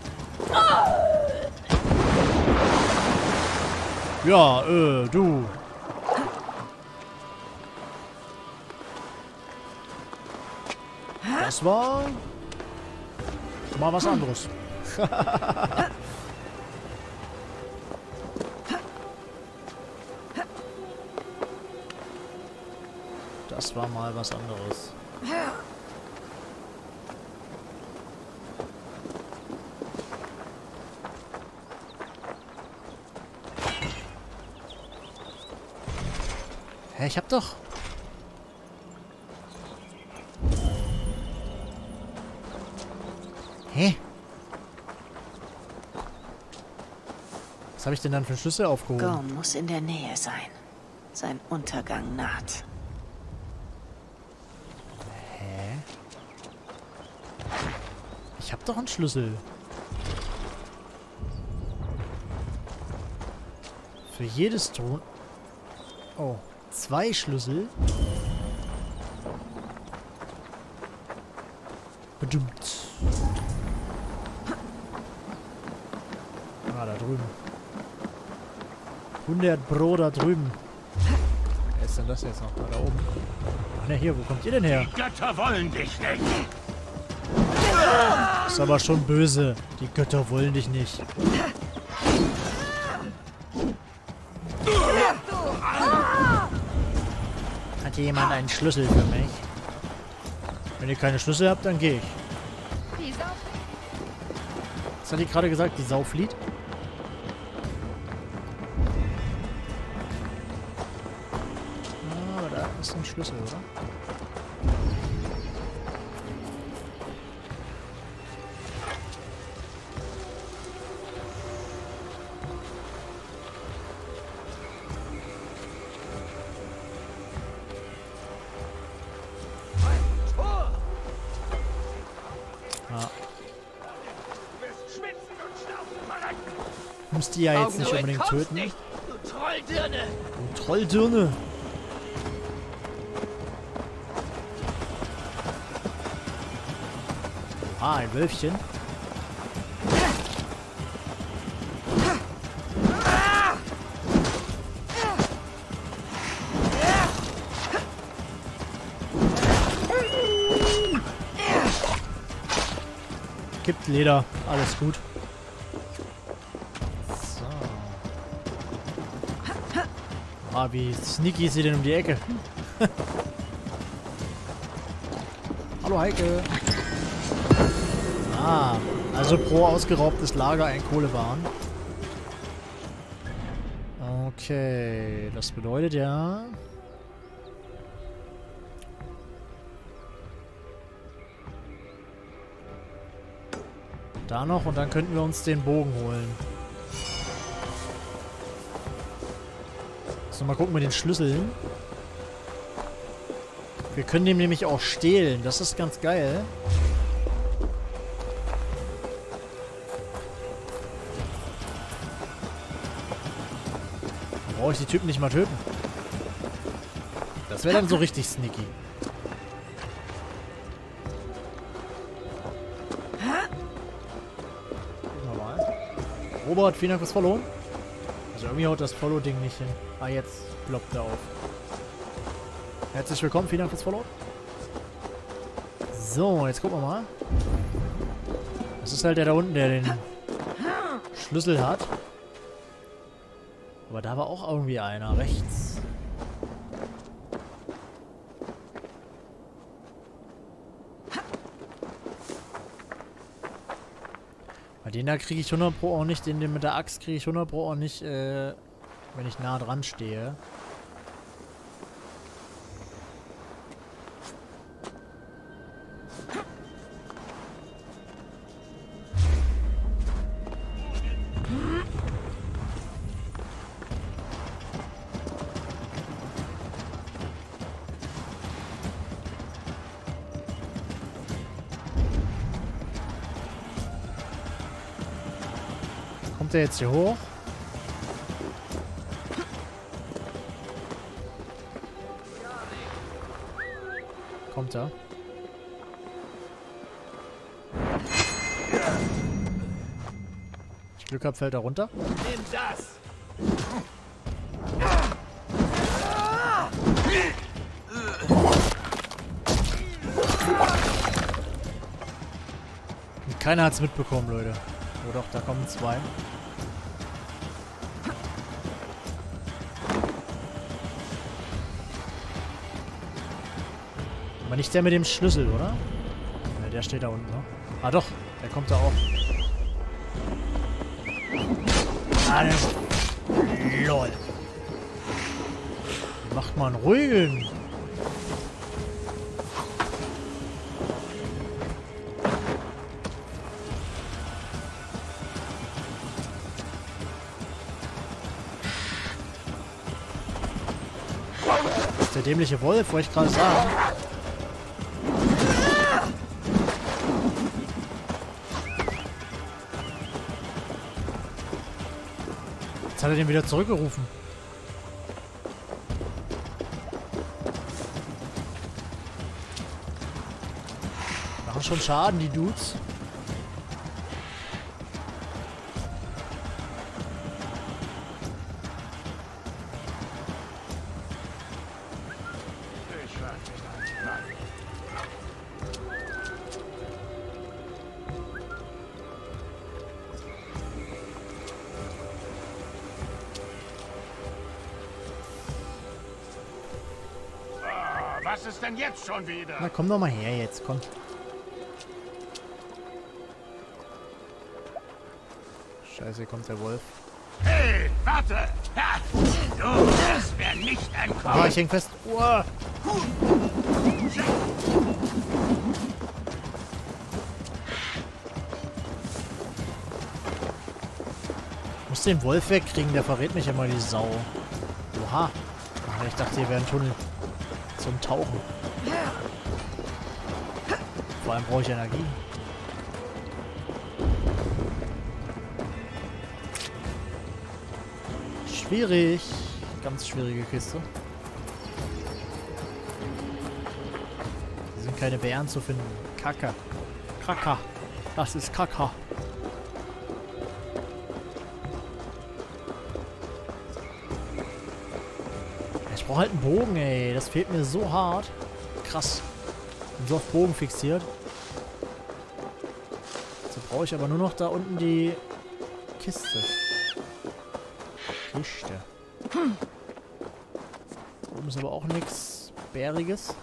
Ja, äh, du. Das war mal was anderes. Das war mal was anderes. Hä, ich hab doch... Hä? Was habe ich denn dann für einen Schlüssel aufgehoben? Gorm muss in der Nähe sein. Sein Untergang naht. Hä? Ich hab doch einen Schlüssel. Für jedes Ton... Oh, zwei Schlüssel? Bedummt. Ah, da drüben. hundert Pro da drüben. Wer ist denn das jetzt noch? Da, da oben. Ach ne, hier, wo kommt ihr denn her? Die Götter wollen dich nicht. Ist aber schon böse. Die Götter wollen dich nicht. Hat hier jemand einen Schlüssel für mich? Wenn ihr keine Schlüssel habt, dann gehe ich. Was hat die gerade gesagt? Die Sau flieht? Ah, aber da ist ein Schlüssel, oder? Musst die ja jetzt nicht unbedingt töten. Nicht, du Trolldirne! Du Trolldirne! Ah, ein Wölfchen. Gibt Leder, alles gut. Ah, wie sneaky ist sie denn um die Ecke? Hallo Heike. Ah, also pro ausgeraubtes Lager ein Kohlebahn. Okay, das bedeutet ja... Da noch und dann könnten wir uns den Bogen holen. So, mal gucken mit den Schlüsseln. Wir können dem nämlich auch stehlen. Das ist ganz geil. Da brauche ich die Typen nicht mal töten. Das wäre dann so richtig sneaky. Robert, vielen Dank fürs Follow. Also irgendwie haut das Follow-Ding nicht hin. Ah, jetzt ploppt er auf. Herzlich willkommen, vielen Dank fürs Follow. So, jetzt gucken wir mal. Das ist halt der da unten, der den Schlüssel hat. Aber da war auch irgendwie einer rechts. Bei den da kriege ich hundert Pro auch nicht, den, den mit der Axt kriege ich hundert Pro auch nicht, äh, wenn ich nah dran stehe. Kommt der jetzt hier hoch? Kommt er? Ich Glück hab, fällt er runter. Nimm das! Und keiner hat's mitbekommen, Leute. Oh doch, da kommen zwei. Aber nicht der mit dem Schlüssel, oder? Ja, der steht da unten, ne? Ah doch, der kommt da auch. Ah, der... Lol. Macht mal einen ruhigen. Das ist der dämliche Wolf, wollte ich gerade sagen. Jetzt hat er den wieder zurückgerufen. Machen schon Schaden, die Dudes. Was ist denn jetzt schon wieder? Na, komm doch mal her jetzt, komm. Scheiße, hier kommt der Wolf. Hey, warte! Ha! Du wirst mir nicht entkommen! Ah, ich häng fest. Uah. Ich muss den Wolf wegkriegen, der verrät mich immer, die Sau. Oha. Ach, ich dachte, hier wäre ein Tunnel. Zum Tauchen. Vor allem brauche ich Energie. Schwierig. Ganz schwierige Kiste. Hier sind keine Bären zu finden. Kacke. Kacke. Das ist Kacke. Ich brauche halt einen Bogen, ey. Das fehlt mir so hart. Krass. Bin so auf Bogen fixiert. Jetzt brauche ich aber nur noch da unten die Kiste. Kiste. Hm. Oben ist aber auch nichts Bäriges.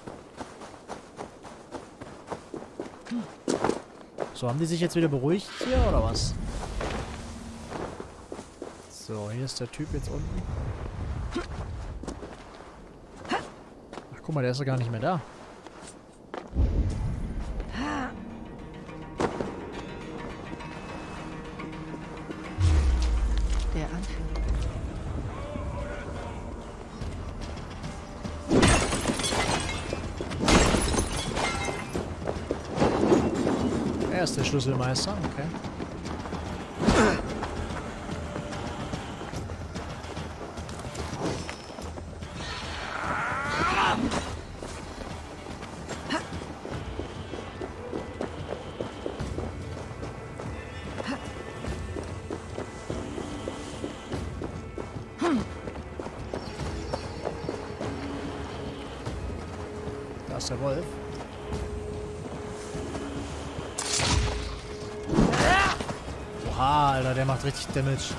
Hm. So, haben die sich jetzt wieder beruhigt hier, oder was? So, hier ist der Typ jetzt unten. Guck mal, der ist ja gar nicht mehr da. Der Anführer. Er ist der Schlüsselmeister, okay. Da ist der Wolf. Oha, Alter, der macht richtig Damage.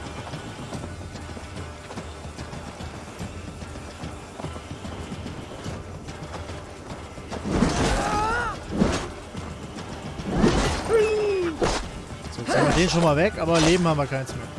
So, jetzt haben wir den schon mal weg, aber Leben haben wir keins mehr.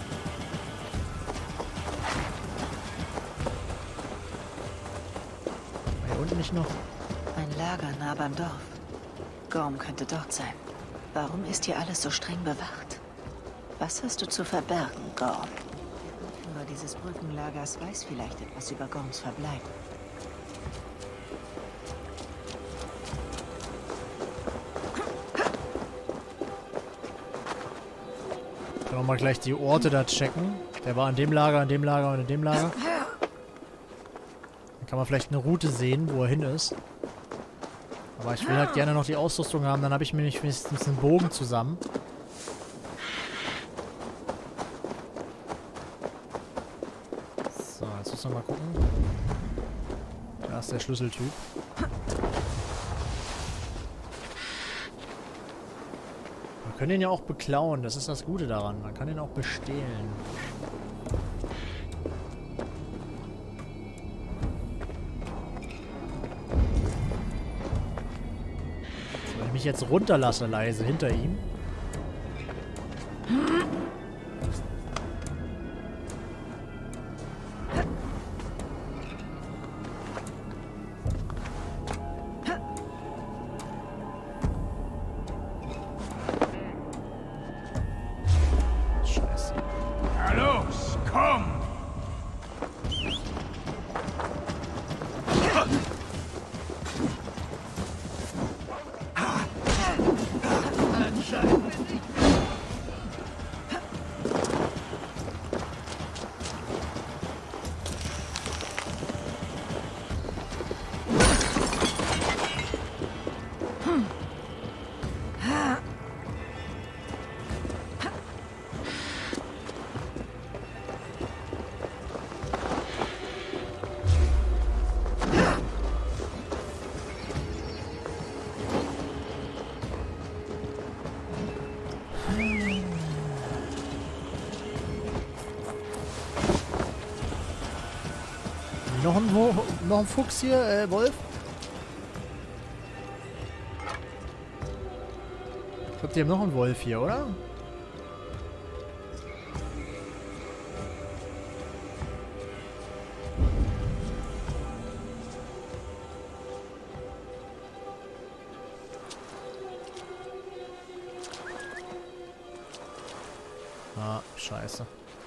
Hier unten nicht noch. Ein Lager nah beim Dorf. Gorm könnte dort sein. Warum ist hier alles so streng bewacht? Was hast du zu verbergen, Gorm? Nur dieses Brückenlagers weiß vielleicht etwas über Gorms Verbleib. Können wir mal gleich die Orte da checken. Der war in dem Lager, in dem Lager und in dem Lager. Dann kann man vielleicht eine Route sehen, wo er hin ist. Aber ich will halt gerne noch die Ausrüstung haben, dann habe ich mir nicht wenigstens einen Bogen zusammen. So, jetzt müssen wir mal gucken. Da ist der Schlüsseltyp. Man kann den ja auch beklauen, das ist das Gute daran. Man kann den auch bestehlen. Wenn ich mich jetzt runterlasse, leise hinter ihm. Scheiße. Na los, komm! Noch ein, Wo noch ein Fuchs hier, äh, Wolf? Ich glaube, die haben noch einen Wolf hier, oder? Ah, scheiße.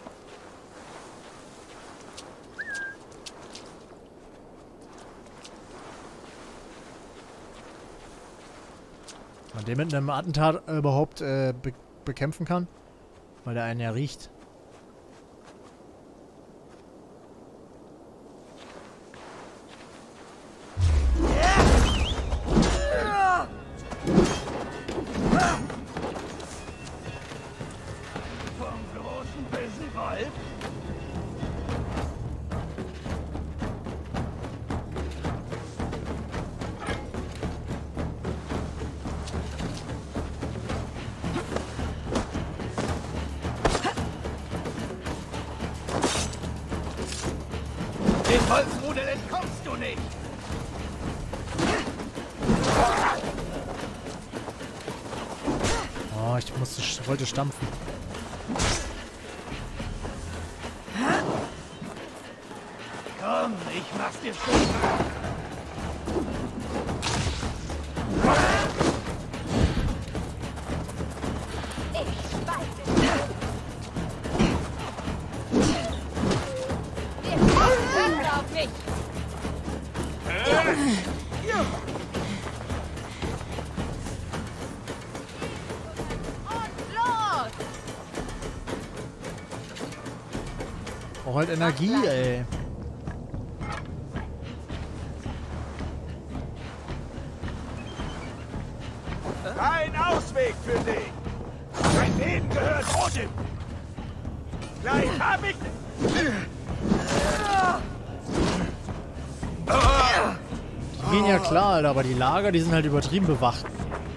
Man den mit einem Attentat äh, überhaupt äh, be bekämpfen kann? Weil der einen ja riecht. Vom großen bösen Wolf? Den Wolfsrudel entkommst du nicht! Oh, ich musste, ich wollte stampfen. Komm, ich mach's dir schon. Ich spalte. Hör auf mich! Und los! Braucht halt Energie, ey. Kein Ausweg für dich! Dein Leben gehört Odin! Gleich hab ich... Die gehen ja klar, Alter, aber die Lager, die sind halt übertrieben bewacht.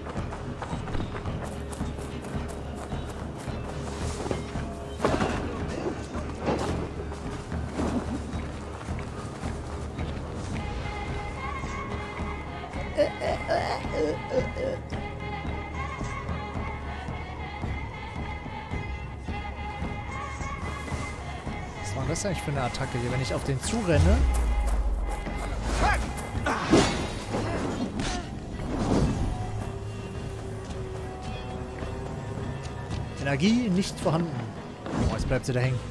Was war das eigentlich für eine Attacke hier, wenn ich auf den zurenne? Energie nicht vorhanden. Oh, jetzt bleibt sie da hängen.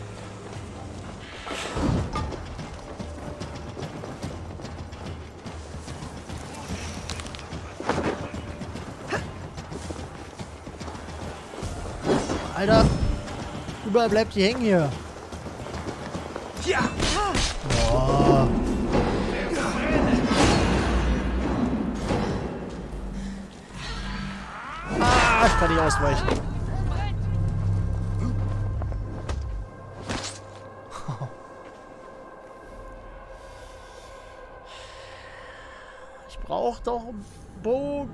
Alter, überall bleibt die hängen hier. Ja. Oh. Ah, ich kann nicht ausweichen. Ich brauche doch einen Bogen.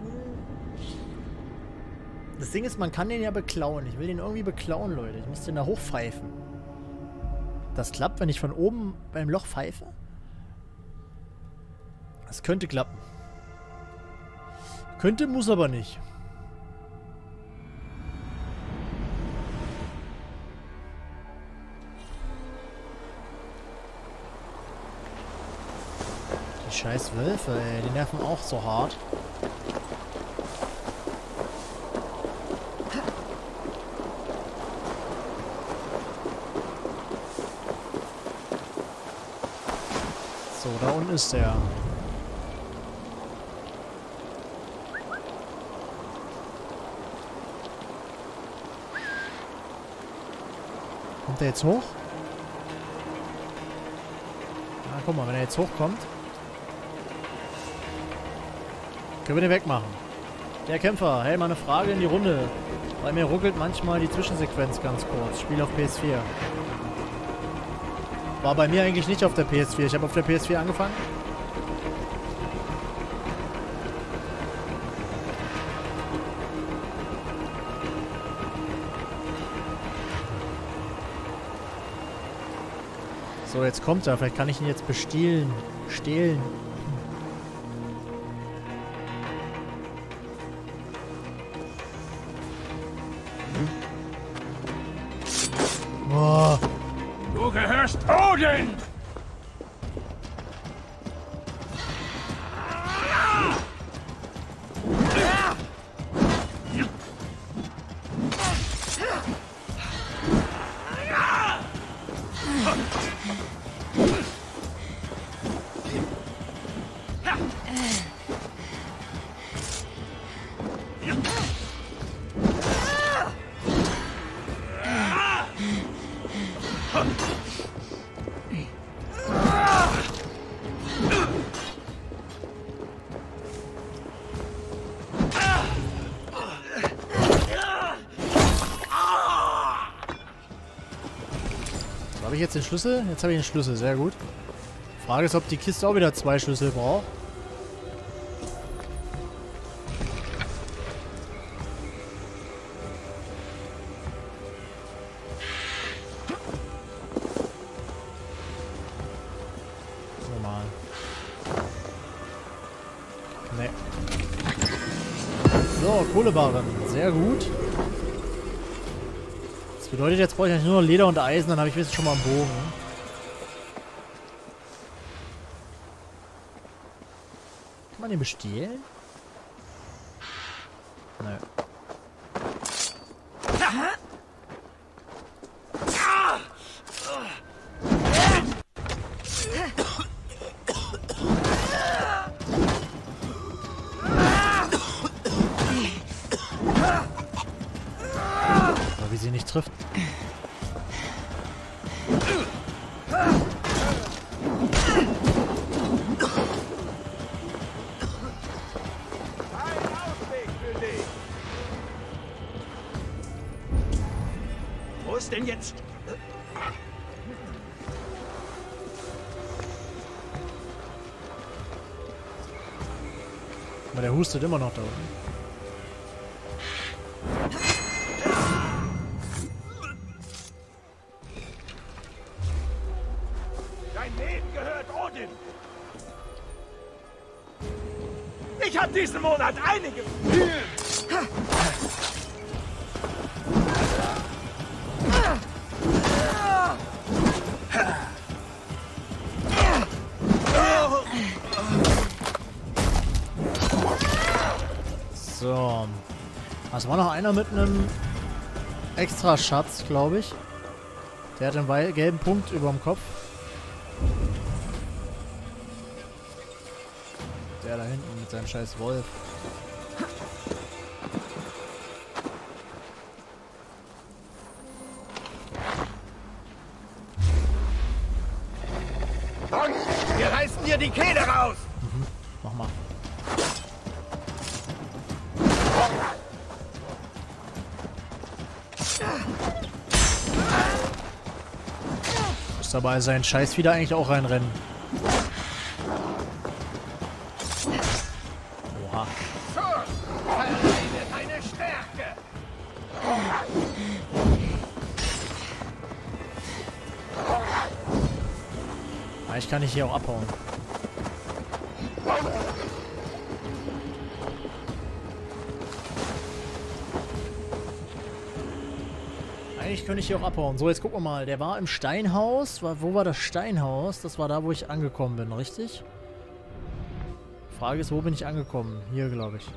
Das Ding ist, man kann den ja beklauen. Ich will den irgendwie beklauen, Leute. Ich muss den da hochpfeifen. Das klappt, wenn ich von oben beim Loch pfeife? Das könnte klappen. Könnte, muss aber nicht. Die scheiß Wölfe, ey. Die nerven auch so hart. So, da unten ist der. Kommt der jetzt hoch? Na, guck mal, wenn er jetzt hochkommt, können wir den wegmachen. Der Kämpfer, hey, mal eine Frage in die Runde. Bei mir ruckelt manchmal die Zwischensequenz ganz kurz. Spiel auf P S vier. War bei mir eigentlich nicht auf der P S vier. Ich habe auf der P S vier angefangen. So, jetzt kommt er. Vielleicht kann ich ihn jetzt bestehlen. Stehlen. Oh. Du gehörst Odin! Habe ich jetzt den Schlüssel? Jetzt habe ich den Schlüssel, sehr gut. Frage ist, ob die Kiste auch wieder zwei Schlüssel braucht. Normal. Nee. So, Kohlebarren. Sehr gut. Das bedeutet, jetzt brauche ich nur noch Leder und Eisen, dann habe ich wenigstens schon mal einen Bogen. Kann man den bestehlen? Nö. Aber wie sie nicht trifft. Wo ist denn jetzt? Aber der hustet immer noch da unten. Dein Leben gehört Odin. Ich habe diesen Monat einige... So. Es war noch einer mit einem extra Schatz, glaube ich. Der hat einen gelben Punkt über dem Kopf. Der da hinten mit seinem scheiß Wolf. Wir reißen dir die Kehle raus! Mhm. Mach mal. Muss dabei sein Scheiß wieder eigentlich auch reinrennen. Oha. Verleide deine Stärke! Eigentlich kann ich hier auch abhauen. Eigentlich könnte ich hier auch abhauen. So, jetzt gucken wir mal. Der war im Steinhaus. Wo war das Steinhaus? Das war da, wo ich angekommen bin, richtig? Frage ist, wo bin ich angekommen? Hier, glaube ich.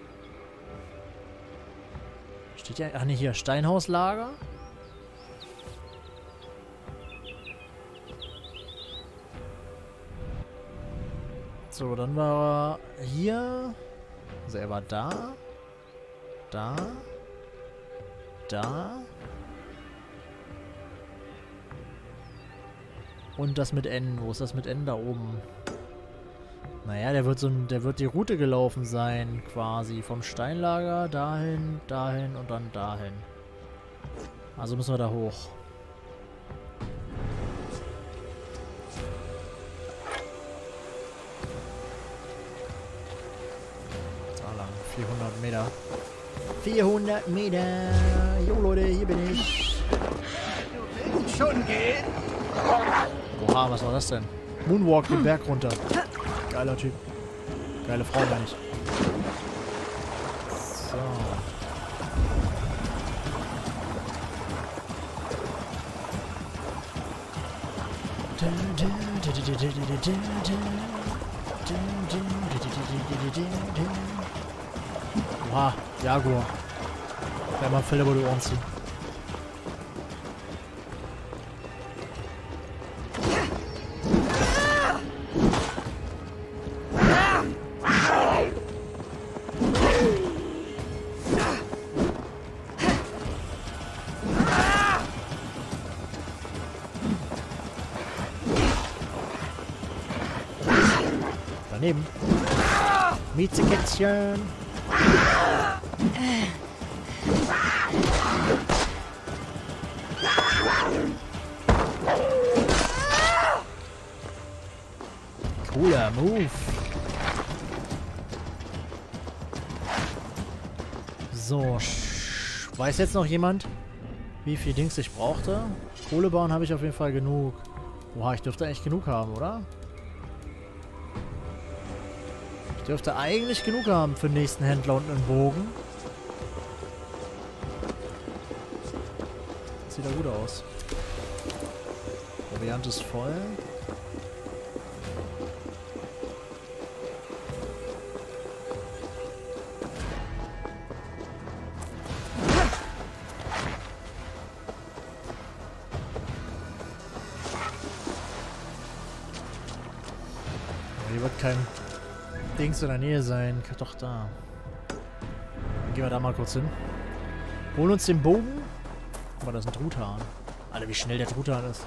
Steht ja... Ach ne, hier. Steinhauslager. So, dann war er hier. Also er war da. Da. Da. Und das mit N. Wo ist das mit N da oben? Naja, der wird so ein, der wird die Route gelaufen sein, quasi. Vom Steinlager dahin, dahin und dann dahin. Also müssen wir da hoch. Da lang, vierhundert Meter. vierhundert Meter! Jo Leute, hier bin ich. Du willst schon gehen? Oha, was war das denn? Moonwalk den Berg runter. Geiler Typ. Geile Frau, meine ich. So. Oha, Jaguar. Wenn man Fälle über die Ohren ziehen. Daneben. Miezekätzchen. Cooler Move. So. Weiß jetzt noch jemand, wie viel Dings ich brauchte? Kohlebahn habe ich auf jeden Fall genug. Boah, ich dürfte eigentlich genug haben, oder? Ich dürfte eigentlich genug haben für den nächsten Händler und einen Bogen. Das sieht ja gut aus. Proviant ist voll. Hier wird kein Dings in der Nähe sein. Doch da. Dann gehen wir da mal kurz hin. Holen uns den Bogen. Guck mal, das ist ein Truthahn. Alter, wie schnell der Truthahn ist.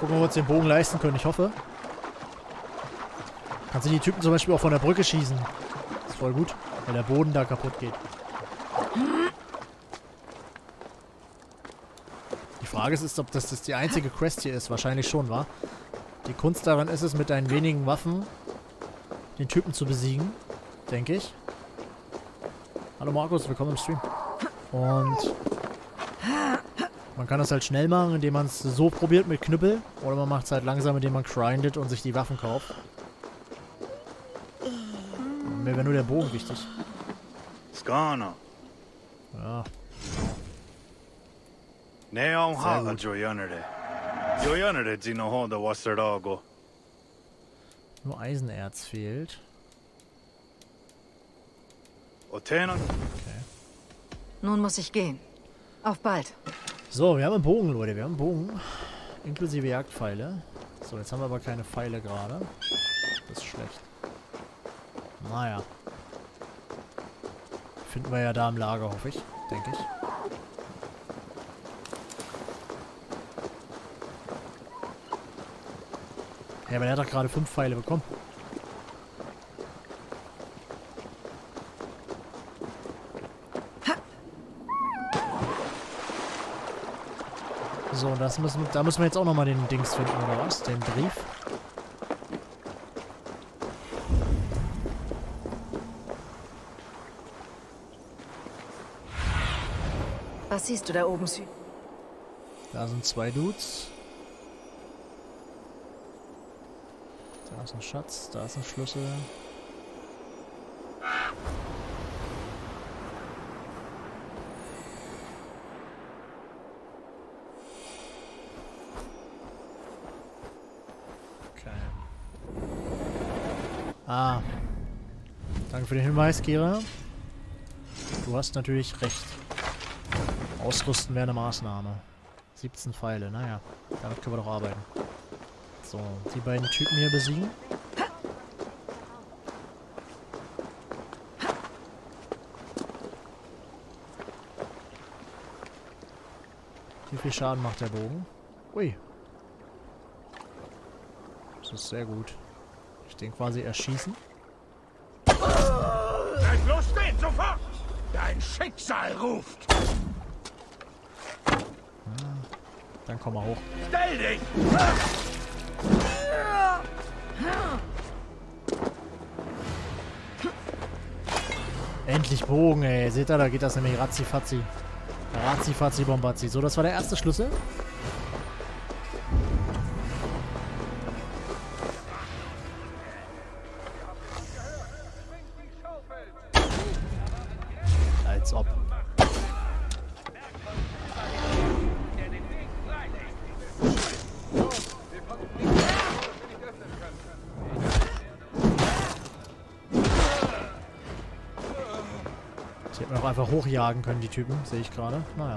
Gucken, ob wir uns den Bogen leisten können. Ich hoffe. Kannst du die Typen zum Beispiel auch von der Brücke schießen. Das ist voll gut, weil der Boden da kaputt geht. Die Frage ist, ob das, das die einzige Quest hier ist. Wahrscheinlich schon, wa? Die Kunst daran ist es, mit deinen wenigen Waffen den Typen zu besiegen. Denke ich. Hallo Markus, willkommen im Stream. Und man kann das halt schnell machen, indem man es so probiert mit Knüppel. Oder man macht es halt langsam, indem man grindet und sich die Waffen kauft. Mir wäre nur der Bogen wichtig. Skana. Ja. Ne on hala joyanere. Joyanere zino hoda wasarago. Nur Eisenerz fehlt. Okay. Nun muss ich gehen. Auf bald. So, wir haben einen Bogen, Leute. Wir haben einen Bogen. Inklusive Jagdpfeile. So, jetzt haben wir aber keine Pfeile gerade. Das ist schlecht. Naja. Finden wir ja da im Lager, hoffe ich. Denke ich. Ja, aber der hat doch gerade fünf Pfeile bekommen. So, das müssen, da müssen wir jetzt auch nochmal den Dings finden, oder was? Den Brief. Was siehst du da oben, Sü? Da sind zwei Dudes. Da ist ein Schatz, da ist ein Schlüssel. Ah. Danke für den Hinweis, Kira. Du hast natürlich recht. Ausrüsten wäre eine Maßnahme. siebzehn Pfeile, naja. Damit können wir doch arbeiten. So, die beiden Typen hier besiegen. Wie viel Schaden macht der Bogen? Ui. Das ist sehr gut. Ich den quasi erschießen. Bleib bloß stehen, sofort! Dein Schicksal ruft! Ah, dann komm mal hoch. Stell dich! Endlich Bogen, ey. Seht ihr, da geht das nämlich ratzi-fatzi. Ratzi-fatzi-bombazzi. So, das war der erste Schlüssel. Als ob. Die hätten wir auch einfach hochjagen können, die Typen, sehe ich gerade. Naja.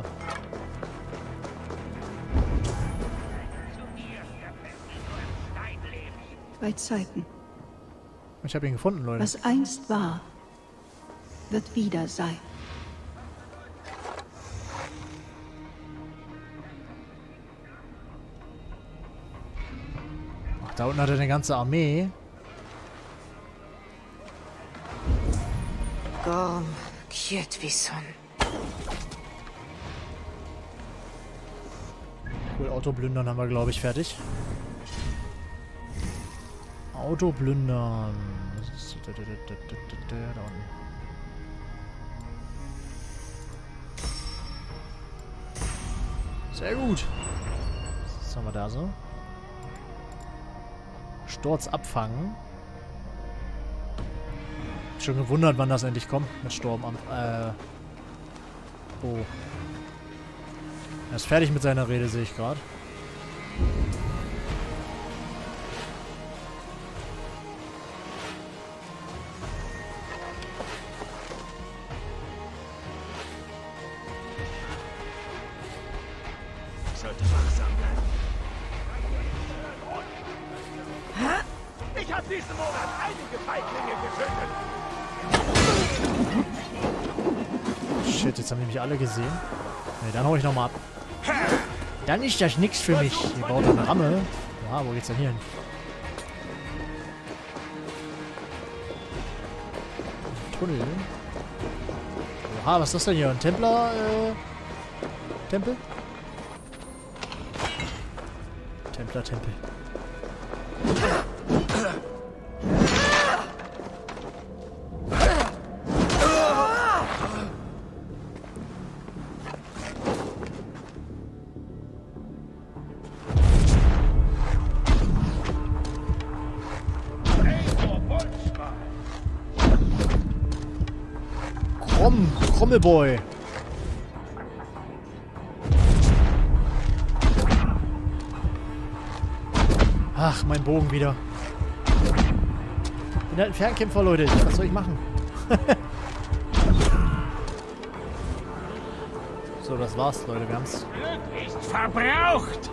Bei Zeiten. Ich habe ihn gefunden, Leute. Was einst war, wird wieder sein. Ach, da unten hat er eine ganze Armee. Gorm, Kjötwison. Cool, Autoblündern haben wir, glaube ich, fertig. Autoblündern. Da unten. Sehr gut. Was haben wir da so? Sturz abfangen. Schon gewundert, wann das endlich kommt mit Sturm am. Äh. Oh. Er ist fertig mit seiner Rede, sehe ich gerade. Sollte wachsam bleiben. Ich habe diesen Monat einige Feiglinge getötet. Shit, jetzt haben die mich alle gesehen. Ne, dann hau ich nochmal ab. Dann ist das nichts für mich. Hier baut eine Ramme. Ja, wo geht's denn hier hin? Tunnel. Oha, was ist das denn hier? Ein Templer, äh... Tempel? Templer-Tempel. Krumm, Krummelboy. Ach, mein Bogen wieder. Ich bin halt ein Fernkämpfer, Leute. Was soll ich machen? So, das war's, Leute. Wir haben's. Glück ist verbraucht.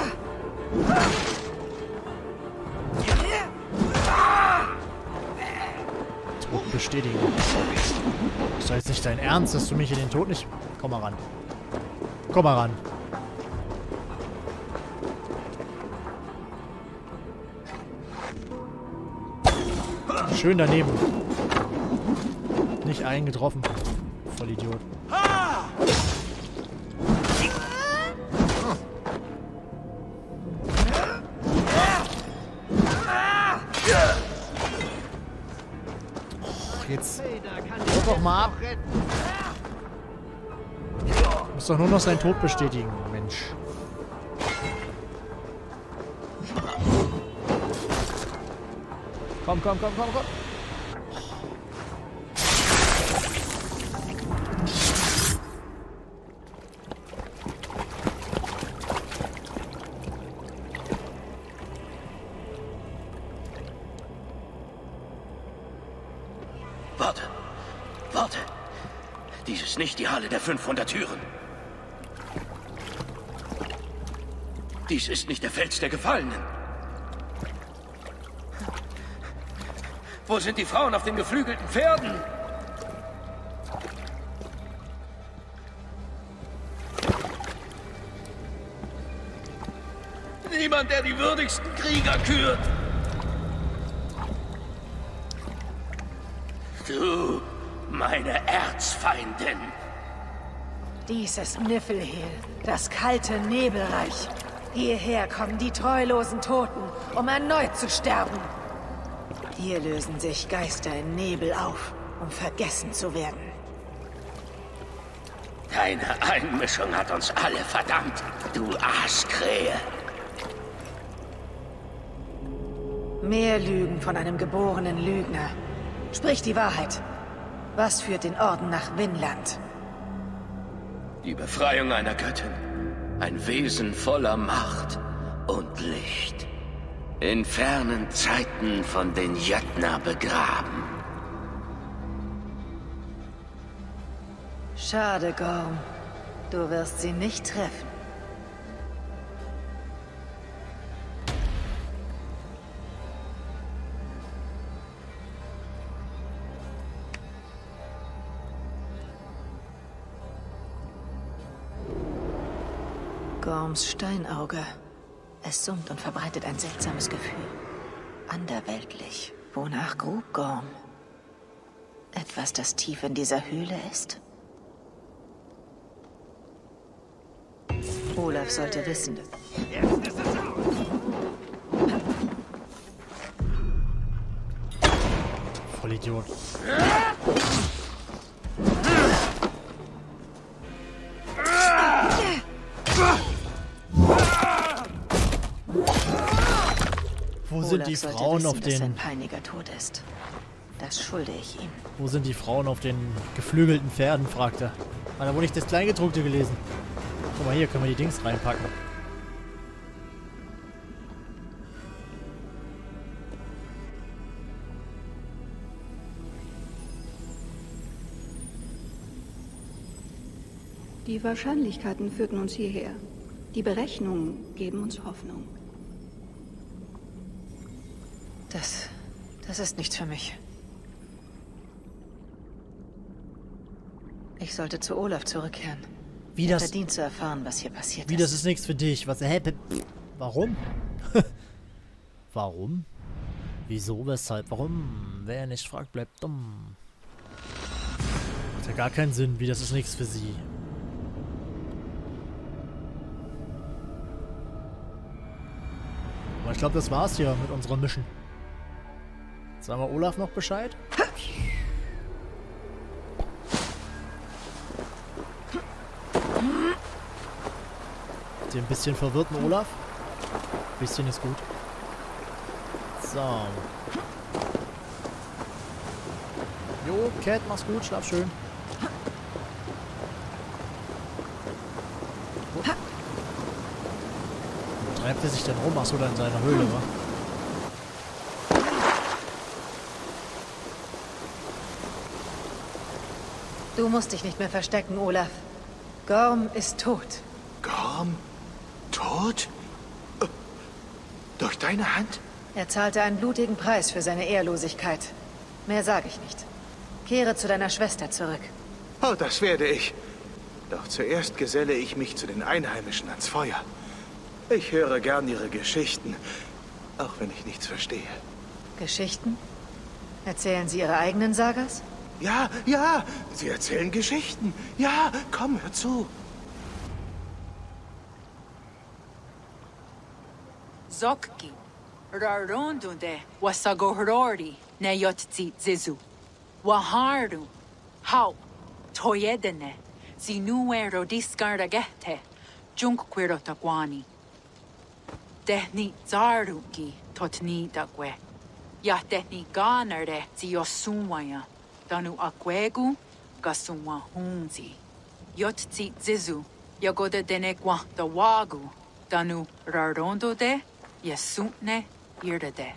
Tod bestätigen. Ist doch jetzt nicht dein Ernst, dass du mich in den Tod nicht... Komm mal ran. Komm mal ran. Schön daneben. Nicht eingetroffen. Voll Idiot. Oh, jetzt. Hör doch mal ab. Muss doch nur noch seinen Tod bestätigen, Mensch. Komm, komm, komm, komm, komm. Warte. Warte. Dies ist nicht die Halle der fünfhundert Türen. Dies ist nicht der Fels der Gefallenen. Wo sind die Frauen auf den geflügelten Pferden? Niemand, der die würdigsten Krieger kürt. Du, meine Erzfeindin. Dies ist Niflhel, das kalte Nebelreich. Hierher kommen die treulosen Toten, um erneut zu sterben. Hier lösen sich Geister in Nebel auf, um vergessen zu werden. Deine Einmischung hat uns alle verdammt, du Arschkrähe. Mehr Lügen von einem geborenen Lügner. Sprich die Wahrheit. Was führt den Orden nach Vinland? Die Befreiung einer Göttin. Ein Wesen voller Macht und Licht. In fernen Zeiten von den Jötner begraben. Schade, Gorm. Du wirst sie nicht treffen. Gorms Steinauge. Es summt und verbreitet ein seltsames Gefühl. Anderweltlich. Wonach grub Gorm? Etwas, das tief in dieser Höhle ist? Olaf sollte wissen. Jetzt ist es aus. Vollidiot. Wo sind Olaf die sollte Frauen wissen, auf dass sein den... peiniger Tod ist. Das schulde ich ihm. Wo sind die Frauen auf den geflügelten Pferden, fragt er. Hat er wohl nicht das Kleingedruckte gelesen. Guck mal, hier können wir die Dings reinpacken. Die Wahrscheinlichkeiten führten uns hierher. Die Berechnungen geben uns Hoffnung. Das... das ist nichts für mich. Ich sollte zu Olaf zurückkehren. Wie Er das... verdient zu erfahren, was hier passiert Wie, ist. das ist nichts für dich. Was... Hä? Warum? Warum? Wieso? Weshalb? Warum? Wer nicht fragt, bleibt dumm. Macht ja gar keinen Sinn. Wie, das ist nichts für sie. Aber ich glaube, das war's hier mit unserer Mission. Sagen wir Olaf noch Bescheid? Den bisschen verwirrten Olaf. Bisschen ist gut. So. Jo, Cat, mach's gut, schlaf schön. Wo treibt er sich denn rum? Achso, da in seiner Höhle, wa? Du musst dich nicht mehr verstecken, Olaf. Gorm ist tot. Gorm? Tot? Äh, durch deine Hand? Er zahlte einen blutigen Preis für seine Ehrlosigkeit. Mehr sage ich nicht. Kehre zu deiner Schwester zurück. Oh, das werde ich. Doch zuerst geselle ich mich zu den Einheimischen ans Feuer. Ich höre gern ihre Geschichten, auch wenn ich nichts verstehe. Geschichten? Erzählen sie ihre eigenen Sagas? Ja, ja, sie erzählen Geschichten. Ja, komm, hör zu. Zokki, Rarondunde, Wasagohorori, Neyotzi Zizu. Waharu, Hau, Toyedene, Zinue Rodiskaragete, Junkquirotaguani. Tehni Zaruki, Totni Dagwe. Ya tehni Ganare, Ziosumaya, Danu Akwegu, Gasuma Hunzi. Yotzi Zizu, Yagoda Denekwa, the Wagu, Danu Rarondo de, Yasutne, Irdade.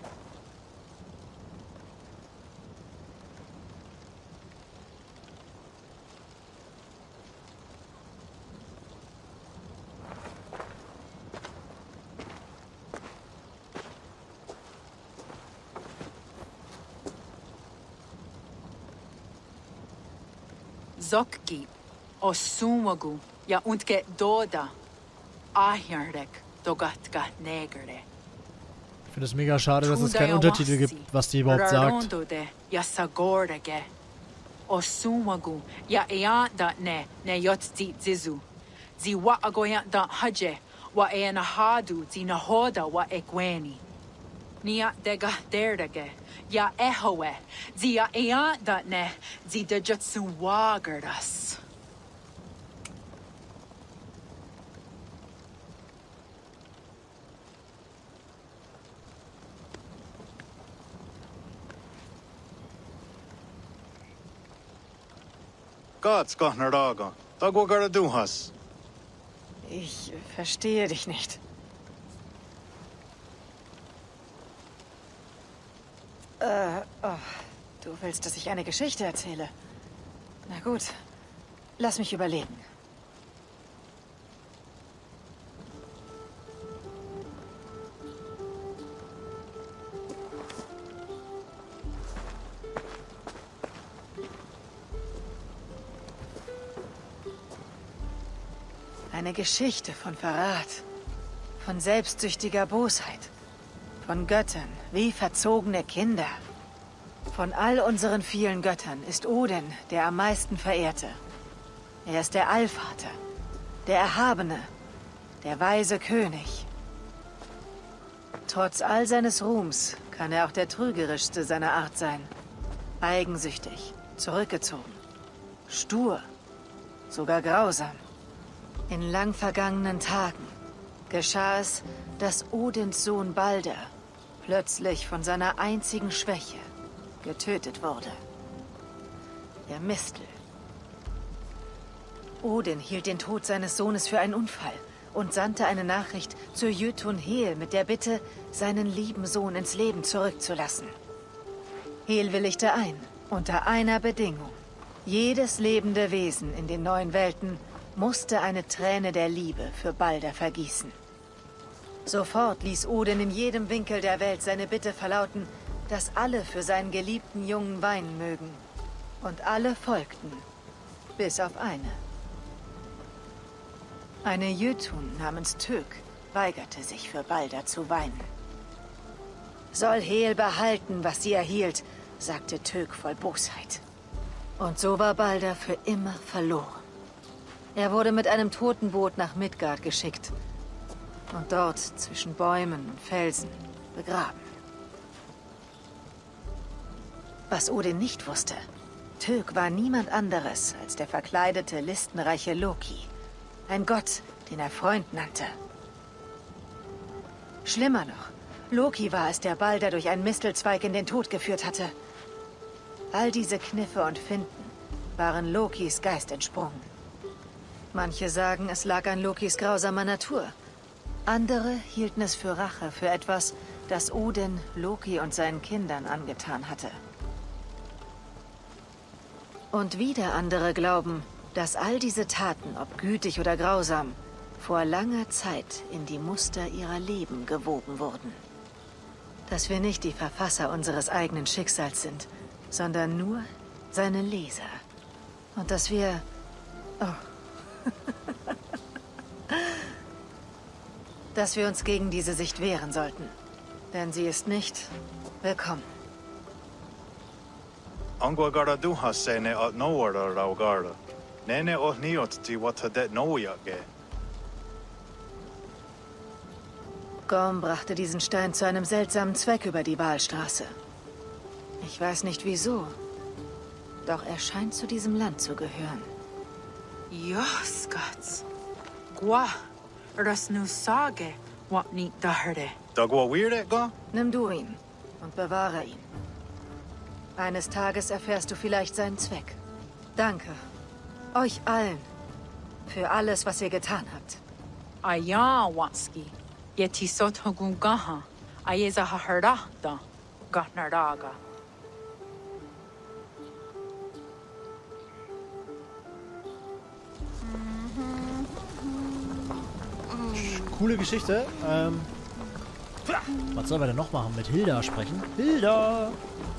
Zokki, Osumagu, ja untke Doda, Ahjardek, Dogatka Negere. Ich finde es mega schade, dass es keinen Untertitel gibt, was die überhaupt sagt. Ja Sagordege, Osumagu, ja Eanda ne, ne Yotzi Zizu. Zi wa agoya da Haje, wa Eanahadu, zi Nahoda wa Egweni. Nia dega derdege, ja Ehoe, zi ja Eanda ne, zi de Jutsu Wagardas. Gats Gachnaraga, Dagwagara du hast. Ich verstehe dich nicht. Äh, oh, du willst, dass ich eine Geschichte erzähle? Na gut, lass mich überlegen. Eine Geschichte von Verrat, von selbstsüchtiger Bosheit, von Göttern wie verzogene Kinder. Von all unseren vielen Göttern ist Odin der am meisten verehrte. Er ist der Allvater, der Erhabene, der weise König. Trotz all seines Ruhms kann er auch der trügerischste seiner Art sein. Eigensüchtig, zurückgezogen, stur, sogar grausam. In lang vergangenen Tagen geschah es, dass Odins Sohn Balder plötzlich von seiner einzigen Schwäche getötet wurde. Der Mistel. Odin hielt den Tod seines Sohnes für einen Unfall und sandte eine Nachricht zu Jötun Hel mit der Bitte, seinen lieben Sohn ins Leben zurückzulassen. Hel willigte ein, unter einer Bedingung. Jedes lebende Wesen in den neuen Welten musste eine Träne der Liebe für Balder vergießen. Sofort ließ Odin in jedem Winkel der Welt seine Bitte verlauten, dass alle für seinen geliebten Jungen weinen mögen. Und alle folgten, bis auf eine. Eine Jötun namens Tök weigerte sich für Balder zu weinen. Soll Hel behalten, was sie erhielt, sagte Tök voll Bosheit. Und so war Balder für immer verloren. Er wurde mit einem Totenboot nach Midgard geschickt und dort zwischen Bäumen und Felsen begraben. Was Odin nicht wusste, Tök war niemand anderes als der verkleidete, listenreiche Loki. Ein Gott, den er Freund nannte. Schlimmer noch, Loki war es, der Balder durch einen Mistelzweig in den Tod geführt hatte. All diese Kniffe und Finten waren Lokis Geist entsprungen. Manche sagen, es lag an Lokis grausamer Natur. Andere hielten es für Rache für etwas, das Odin, Loki und seinen Kindern angetan hatte. Und wieder andere glauben, dass all diese Taten, ob gütig oder grausam, vor langer Zeit in die Muster ihrer Leben gewoben wurden. Dass wir nicht die Verfasser unseres eigenen Schicksals sind, sondern nur seine Leser. Und dass wir... Oh. dass wir uns gegen diese Sicht wehren sollten. Denn sie ist nicht willkommen. Angwa gara du has sene at nowara raugara. Nene och niot ti watadet noyage. Gorm brachte diesen Stein zu einem seltsamen Zweck über die Walstraße. Ich weiß nicht wieso, doch er scheint zu diesem Land zu gehören. Joskats. Gwa. Das nu sage, wat niet daherde. Da gwa weird ga? Nimm du ihn und bewahre ihn. Eines Tages erfährst du vielleicht seinen Zweck. Danke. Euch allen. Für alles, was ihr getan habt. Aya watski. Yeti sot hogun gaha. Ayeza haharada. Gatnaraga. Coole Geschichte. Ähm, was sollen wir denn noch machen? Mit Hilda sprechen? Hilda!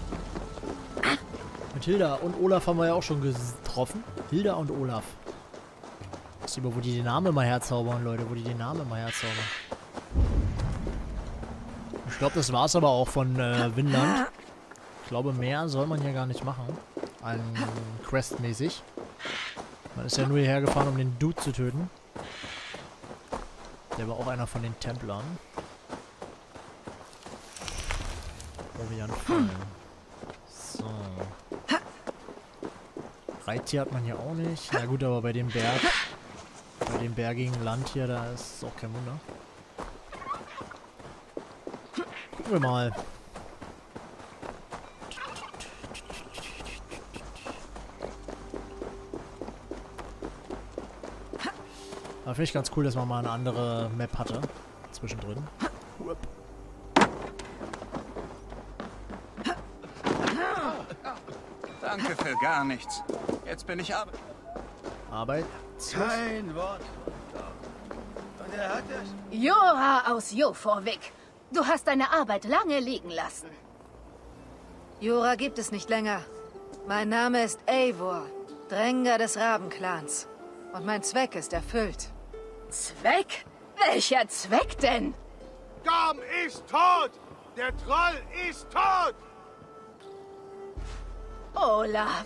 Mit Hilda und Olaf haben wir ja auch schon getroffen. Hilda und Olaf. Ich weiß nicht, wo die den Namen mal herzaubern, Leute. Wo die den Namen mal herzaubern. Ich glaube, das war es aber auch von äh, Vinland. Ich glaube, mehr soll man hier gar nicht machen. Ein Quest-mäßig. Man ist ja nur hierher gefahren, um den Dude zu töten. Der war auch einer von den Templern. Orion Fallen. So. Reittier hat man hier auch nicht. Na gut, aber bei dem Berg, bei dem bergigen Land hier, da ist es auch kein Wunder. Gucken wir mal. Aber finde ich ganz cool, dass man mal eine andere Map hatte. Zwischendrin. Danke für gar nichts. Jetzt bin ich Arbeit. Arbeit? Kein Wort. Und er hat es. Jora aus Joforvik. Du hast deine Arbeit lange liegen lassen. Jora gibt es nicht länger. Mein Name ist Eivor, Dränger des Rabenclans. Und mein Zweck ist erfüllt. Zweck? Welcher Zweck denn? Gorm ist tot! Der Troll ist tot! Olaf.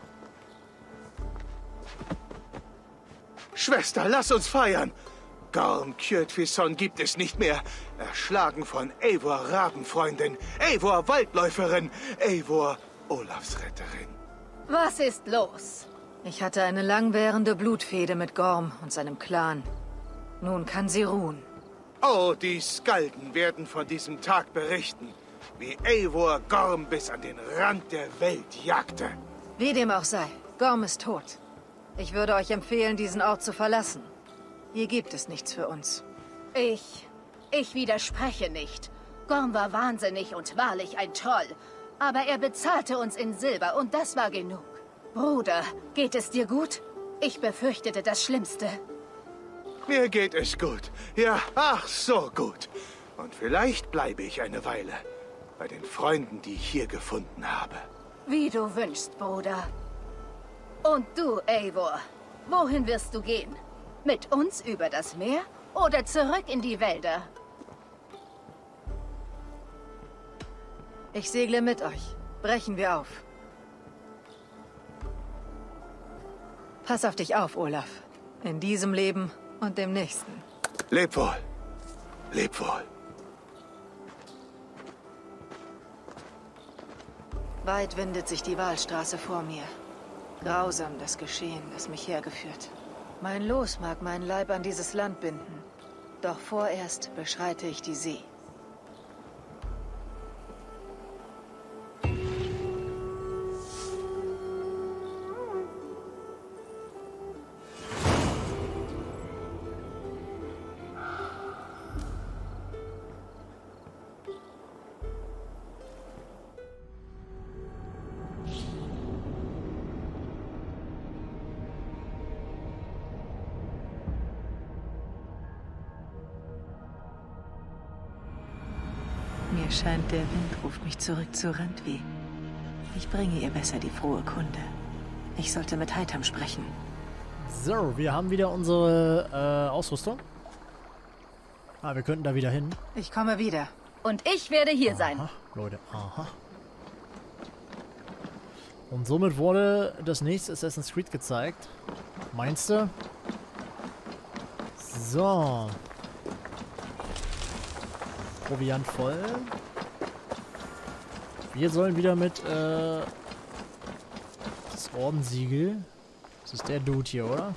Schwester, lass uns feiern! Gorm Kjötvisson gibt es nicht mehr. Erschlagen von Eivor Rabenfreundin, Eivor Waldläuferin, Eivor Olafs Retterin. Was ist los? Ich hatte eine langwährende Blutfehde mit Gorm und seinem Clan. Nun kann sie ruhen. Oh, die Skalden werden von diesem Tag berichten, wie Eivor Gorm bis an den Rand der Welt jagte. Wie dem auch sei, Gorm ist tot. Ich würde euch empfehlen, diesen Ort zu verlassen. Hier gibt es nichts für uns. Ich... ich widerspreche nicht. Gorm war wahnsinnig und wahrlich ein Troll. Aber er bezahlte uns in Silber und das war genug. Bruder, geht es dir gut? Ich befürchtete das Schlimmste. Mir geht es gut. Ja, ach so gut. Und vielleicht bleibe ich eine Weile bei den Freunden, die ich hier gefunden habe. Wie du wünschst, Bruder. Und du, Eivor, wohin wirst du gehen? Mit uns über das Meer oder zurück in die Wälder? Ich segle mit euch. Brechen wir auf. Pass auf dich auf, Olaf. In diesem Leben und dem nächsten. Leb wohl. Leb wohl. Weit windet sich die Walstraße vor mir. Grausam das Geschehen, das mich hergeführt. Mein Los mag meinen Leib an dieses Land binden. Doch vorerst beschreite ich die See. Mir scheint, der Wind ruft mich zurück zu Randvi. Ich bringe ihr besser die frohe Kunde. Ich sollte mit Heitam sprechen. So, wir haben wieder unsere äh, Ausrüstung. Ah, wir könnten da wieder hin. Ich komme wieder. Und ich werde hier aha, sein. Leute, aha. Und somit wurde das nächste Assassin's Creed gezeigt. Meinst du? So. Proviant voll. Wir sollen wieder mit äh, das Ordensiegel. Das ist der Dude hier, oder?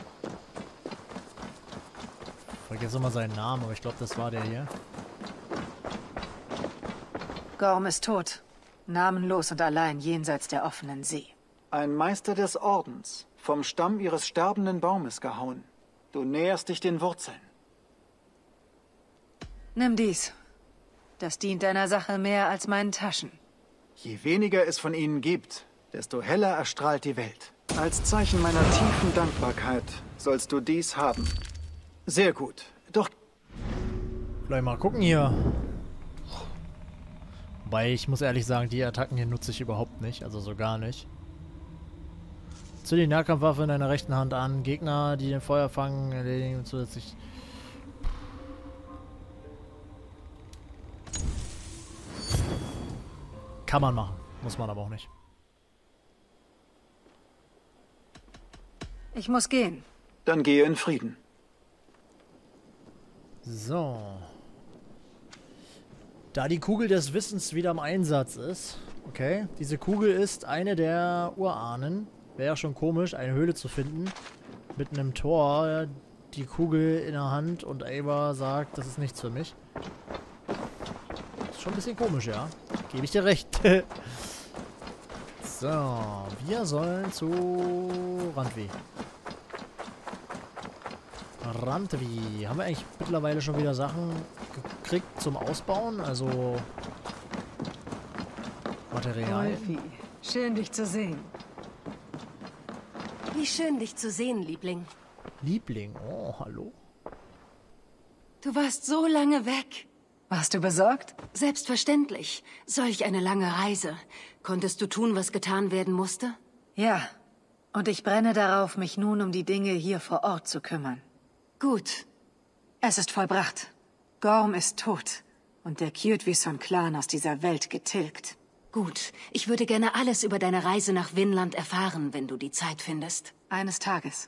Ich vergesse immer seinen Namen, aber ich glaube, das war der hier. Gorm ist tot. Namenlos und allein jenseits der offenen See. Ein Meister des Ordens, vom Stamm ihres sterbenden Baumes gehauen. Du näherst dich den Wurzeln. Nimm dies. Das dient deiner Sache mehr als meinen Taschen. Je weniger es von ihnen gibt, desto heller erstrahlt die Welt. Als Zeichen meiner tiefen Dankbarkeit sollst du dies haben. Sehr gut. Doch... Vielleicht mal gucken hier. Wobei, ich muss ehrlich sagen, die Attacken hier nutze ich überhaupt nicht. Also so gar nicht. Zu die Nahkampfwaffe in deiner rechten Hand an. Gegner, die den Feuer fangen, erledigen zusätzlich... Kann man machen. Muss man aber auch nicht. Ich muss gehen. Dann gehe in Frieden. So. Da die Kugel des Wissens wieder im Einsatz ist. Okay. Diese Kugel ist eine der Urahnen. Wäre ja schon komisch, eine Höhle zu finden. Mit einem Tor. Die Kugel in der Hand und Eivor sagt, das ist nichts für mich. Ist schon ein bisschen komisch, ja. Gebe ich dir recht. So, wir sollen zu Randvi. Randvi. Haben wir eigentlich mittlerweile schon wieder Sachen gekriegt zum Ausbauen? Also Material. Rolfi, schön dich zu sehen. Wie schön dich zu sehen, Liebling. Liebling, oh, hallo. Du warst so lange weg. Warst du besorgt? Selbstverständlich. Solch eine lange Reise. Konntest du tun, was getan werden musste? Ja. Und ich brenne darauf, mich nun um die Dinge hier vor Ort zu kümmern. Gut. Es ist vollbracht. Gorm ist tot. Und der Kjotvisson-Clan aus dieser Welt getilgt. Gut. Ich würde gerne alles über deine Reise nach Vinland erfahren, wenn du die Zeit findest. Eines Tages.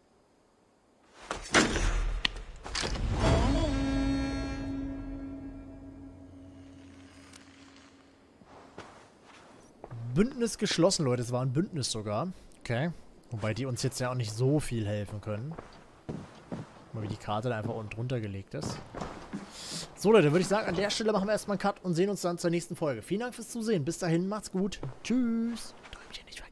Bündnis geschlossen, Leute. Es war ein Bündnis sogar. Okay. Wobei die uns jetzt ja auch nicht so viel helfen können. Mal wie die Karte da einfach unten drunter gelegt ist. So, Leute, würde ich sagen, an der Stelle machen wir erstmal einen Cut und sehen uns dann zur nächsten Folge. Vielen Dank fürs Zusehen. Bis dahin, macht's gut. Tschüss. Träumchen nicht weg.